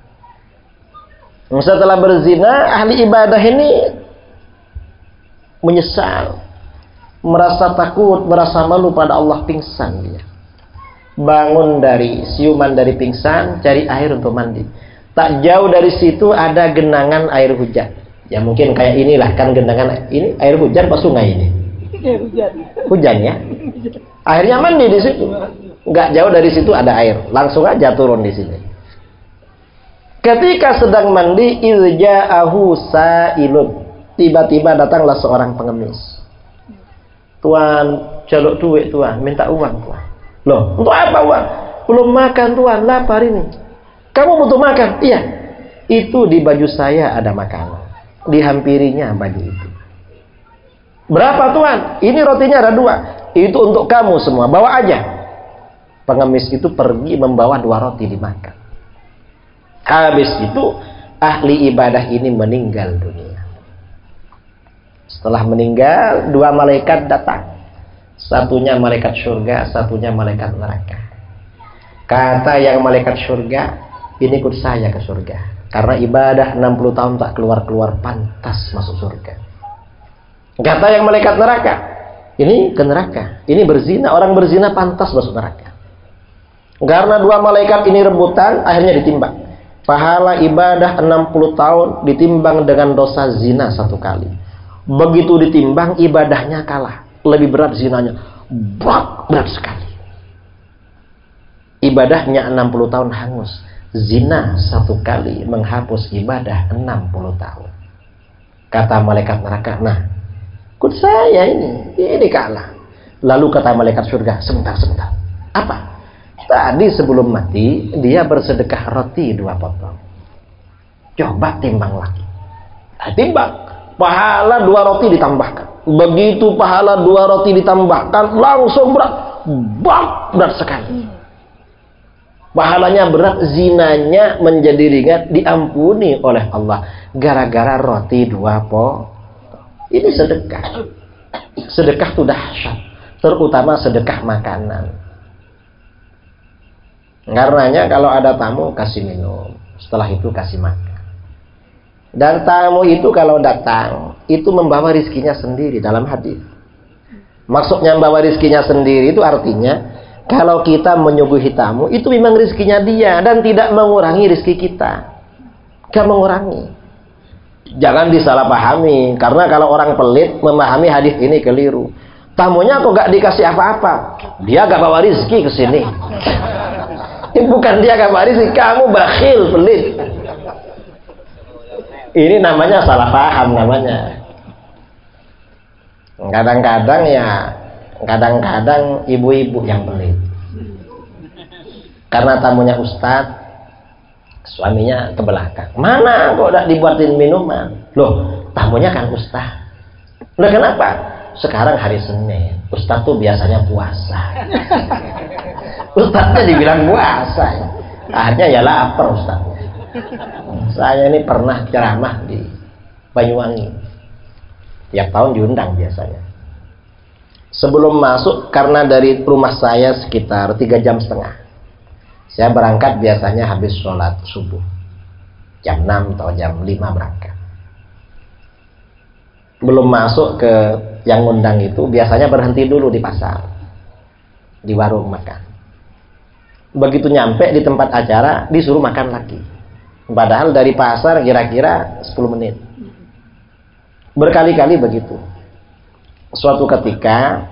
Setelah berzina, ahli ibadah ini menyesal, merasa takut, merasa malu pada Allah, pingsan dia. Bangun dari siuman dari pingsan, cari air untuk mandi. Tak jauh dari situ ada genangan air hujan. Ya mungkin kayak inilah kan genangan ini air hujan pas sungai ini. Hujan ya. Akhirnya mandi di situ. Nggak jauh dari situ ada air, langsung aja turun di sini. Ketika sedang mandi, izja'ahu sa'ilun, tiba-tiba datanglah seorang pengemis. Tuan, jaluk duit tuan, minta uang tuan. Loh, untuk apa uang? Belum makan tuan, lapar ini. Kamu butuh makan? Iya. Itu di baju saya ada makanan. Dihampirinya baju itu. Berapa tuan? Ini rotinya ada 2. Itu untuk kamu semua, bawa aja. Pengemis itu pergi membawa 2 roti dimakan. Habis itu ahli ibadah ini meninggal dunia. Setelah meninggal, 2 malaikat datang. Satunya malaikat surga, satunya malaikat neraka. Kata yang malaikat surga, ini ikut saya ke surga. Karena ibadah 60 tahun tak keluar-keluar, pantas masuk surga. Kata yang malaikat neraka, ini ke neraka. Ini berzina, orang berzina pantas masuk neraka. Karena 2 malaikat ini rebutan, akhirnya ditimbang. Pahala ibadah 60 tahun ditimbang dengan dosa zina 1 kali. Begitu ditimbang, ibadahnya kalah. Lebih berat zinanya. Berat sekali. ibadahnya 60 tahun hangus. Zina 1 kali menghapus ibadah 60 tahun. Kata malaikat neraka, nah, ikut saya ini kalah. Lalu kata malaikat surga, sebentar. Apa? Tadi sebelum mati, dia bersedekah roti 2 potong. Coba timbang lagi. Timbang. Pahala 2 roti ditambahkan. Begitu pahala 2 roti ditambahkan, langsung berat. Berat sekali. Pahalanya berat, zinanya menjadi ringan, diampuni oleh Allah. Gara-gara roti 2 potong. Ini sedekah. Sedekah itu dahsyat. Terutama sedekah makanan. Karenanya kalau ada tamu, kasih minum. Setelah itu kasih makan. Dan tamu itu kalau datang, itu membawa rizkinya sendiri dalam hadis. Maksudnya membawa rizkinya sendiri itu artinya, kalau kita menyuguhi tamu, itu memang rizkinya dia. Dan tidak mengurangi rizki kita. Gak mengurangi. Jangan disalahpahami. Karena kalau orang pelit memahami hadis ini keliru. Tamunya kok gak dikasih apa-apa. Dia gak bawa rizki ke sini. Bukan dia gak bawa rizki, kamu bakhil, pelit. Ini namanya salah paham namanya. Kadang-kadang ibu-ibu yang pelit. Karena tamunya ustadz, suaminya ke belakang. Mana kok udah dibuatin minuman? Loh, tamunya kan ustadz. Loh, kenapa? Sekarang hari Senin, ustadz tuh biasanya puasa. Ustadznya dibilang puasa. Akhirnya ya lapar ustadz. Saya ini pernah ceramah di Banyuwangi. Tiap tahun diundang biasanya. Sebelum masuk, karena dari rumah saya sekitar 3,5 jam. Saya berangkat biasanya habis sholat subuh. Jam 6 atau jam 5 berangkat. Belum masuk ke yang ngundang itu, biasanya berhenti dulu di pasar. Di warung makan. Begitu nyampe di tempat acara, disuruh makan lagi. Padahal dari pasar kira-kira 10 menit. Berkali-kali begitu. Suatu ketika,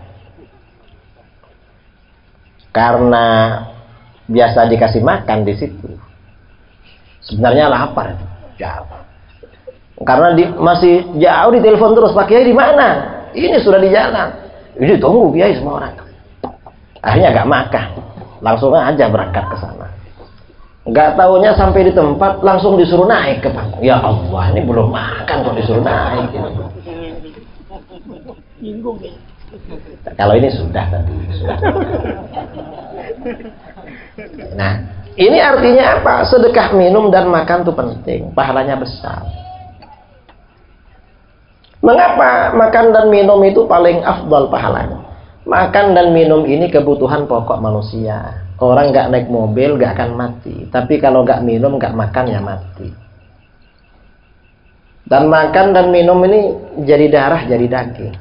karena biasa dikasih makan di situ, sebenarnya lapar, jauh. Karena masih jauh, di telepon terus, Pak Kiai di mana? Ini sudah di jalan. Ini tunggu Kiai semua orang. Akhirnya gak makan, langsung aja berangkat ke sana. Gak taunya sampai di tempat langsung disuruh naik ke panggung. Ya Allah, ini belum makan kok disuruh naik. Kalau ini sudah tadi. Nah, ini artinya apa? Sedekah minum dan makan itu penting, pahalanya besar. Mengapa makan dan minum itu paling afdal pahalanya? Makan dan minum ini kebutuhan pokok manusia. Orang gak naik mobil gak akan mati. Tapi kalau gak minum, gak makan ya mati. Dan makan dan minum ini jadi darah, jadi daging.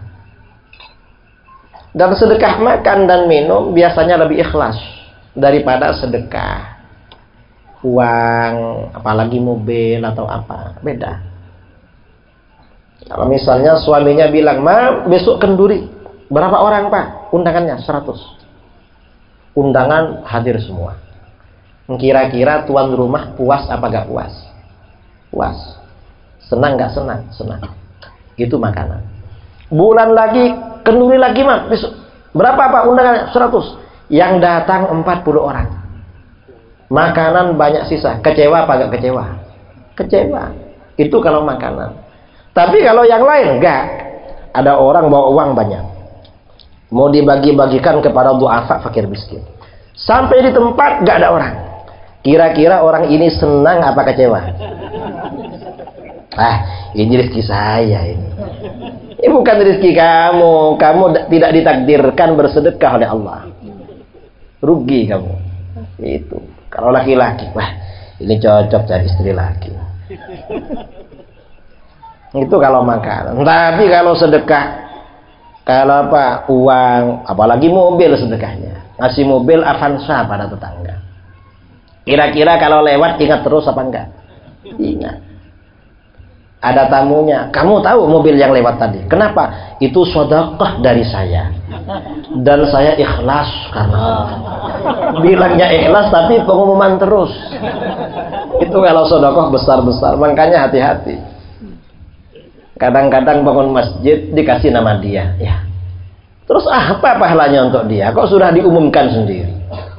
Dan sedekah makan dan minum biasanya lebih ikhlas daripada sedekah uang, apalagi mobil atau apa. Beda. Kalau misalnya suaminya bilang, "Ma, besok kenduri." Berapa orang Pak? Undangannya 100. Undangan hadir semua. Kira-kira tuan rumah puas apa gak puas? Puas. Senang gak senang? Senang. Itu makanan. Bulan lagi, kenduri lagi Mak. Besok. Berapa Pak undangannya? 100. Yang datang 40 orang. Makanan banyak sisa. Kecewa apa gak kecewa? Kecewa. Itu kalau makanan. Tapi kalau yang lain enggak. Ada orang bawa uang banyak. Mau dibagi-bagikan kepada du'afa, fakir miskin. Sampai di tempat gak ada orang. Kira-kira orang ini senang apa kecewa? Ini rezeki saya ini. Ini bukan rezeki kamu. Kamu tidak ditakdirkan bersedekah oleh Allah. Rugi kamu. Itu. Kalau laki-laki, wah, ini cocok cari istri laki. Itu kalau makan. Tapi kalau sedekah, kalau apa, uang, apalagi mobil sedekahnya. Ngasih mobil Avanza pada tetangga. Kira-kira kalau lewat ingat terus apa enggak? Ingat. Ada tamunya. Kamu tahu mobil yang lewat tadi? Kenapa? Itu sedekah dari saya. Dan saya ikhlas karena bilangnya ikhlas tapi pengumuman terus. Itu kalau sedekah besar-besar, makanya hati-hati. Kadang-kadang bangun masjid dikasih nama dia, ya. Terus apa pahalanya untuk dia? Kok sudah diumumkan sendiri?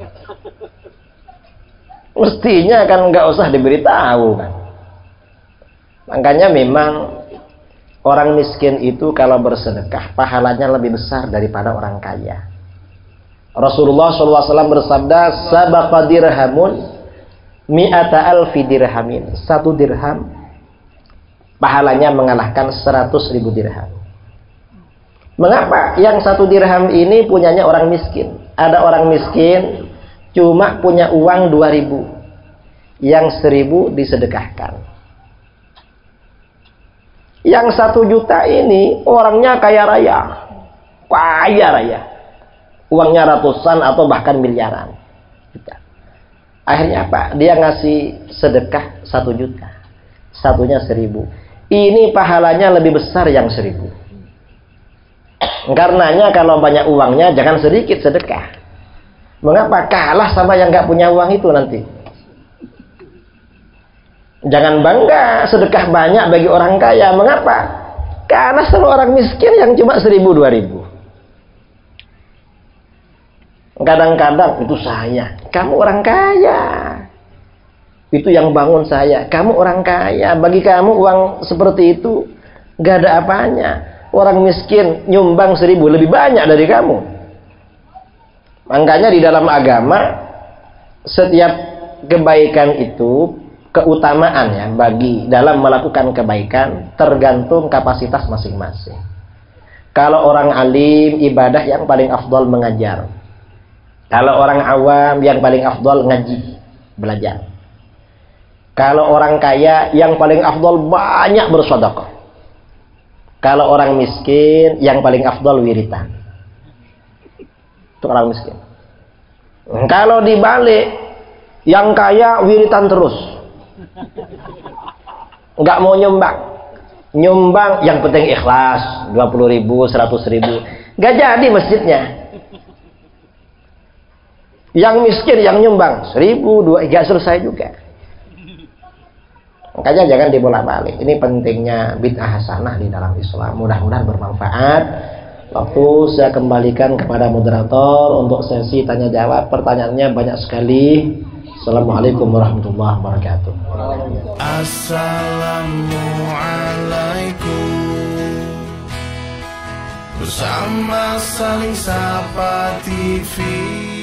Mestinya kan nggak usah diberitahu kan. Makanya memang orang miskin itu kalau bersedekah pahalanya lebih besar daripada orang kaya. Rasulullah SAW bersabda, sabaqa dirhamun mi'ata alfi dirhamin. 1 dirham pahalanya mengalahkan 100.000 dirham. Mengapa? Yang 1 dirham ini punyanya orang miskin. Ada orang miskin cuma punya uang 2.000, yang 1.000 disedekahkan. Yang 1 juta ini orangnya kaya raya, uangnya ratusan atau bahkan miliaran. Akhirnya apa? Dia ngasih sedekah 1 juta, satunya 1.000. Ini pahalanya lebih besar yang 1.000. Karenanya kalau banyak uangnya jangan sedikit sedekah. Mengapa? Kalah sama yang nggak punya uang itu nanti. Jangan bangga sedekah banyak bagi orang kaya. Mengapa? Karena sama orang miskin yang cuma 1.000, 2.000. Kadang-kadang itu saya, kamu orang kaya. Itu yang bangun saya, kamu orang kaya. Bagi kamu uang seperti itu gak ada apanya. Orang miskin nyumbang 1.000 lebih banyak dari kamu. Makanya di dalam agama setiap kebaikan itu keutamaan ya bagi dalam melakukan kebaikan tergantung kapasitas masing-masing. Kalau orang alim ibadah yang paling afdol mengajar. Kalau orang awam yang paling afdol ngaji, belajar. Kalau orang kaya yang paling afdol banyak bersedekah. Kalau orang miskin yang paling afdol wiritan. Itu orang miskin. Kalau dibalik yang kaya wiritan terus. Nggak mau nyumbang yang penting ikhlas 20.000, 100.000, nggak jadi masjidnya. Yang miskin yang nyumbang 1.000, 2.000, nggak selesai juga. Makanya jangan dibolak-balik. Ini pentingnya bid'ah hasanah di dalam Islam. Mudah-mudahan bermanfaat. Waktu saya kembalikan kepada moderator untuk sesi tanya jawab. Pertanyaannya banyak sekali. Assalamualaikum warahmatullahi wabarakatuh. Assalamualaikum. Bersama Saling Sapa TV.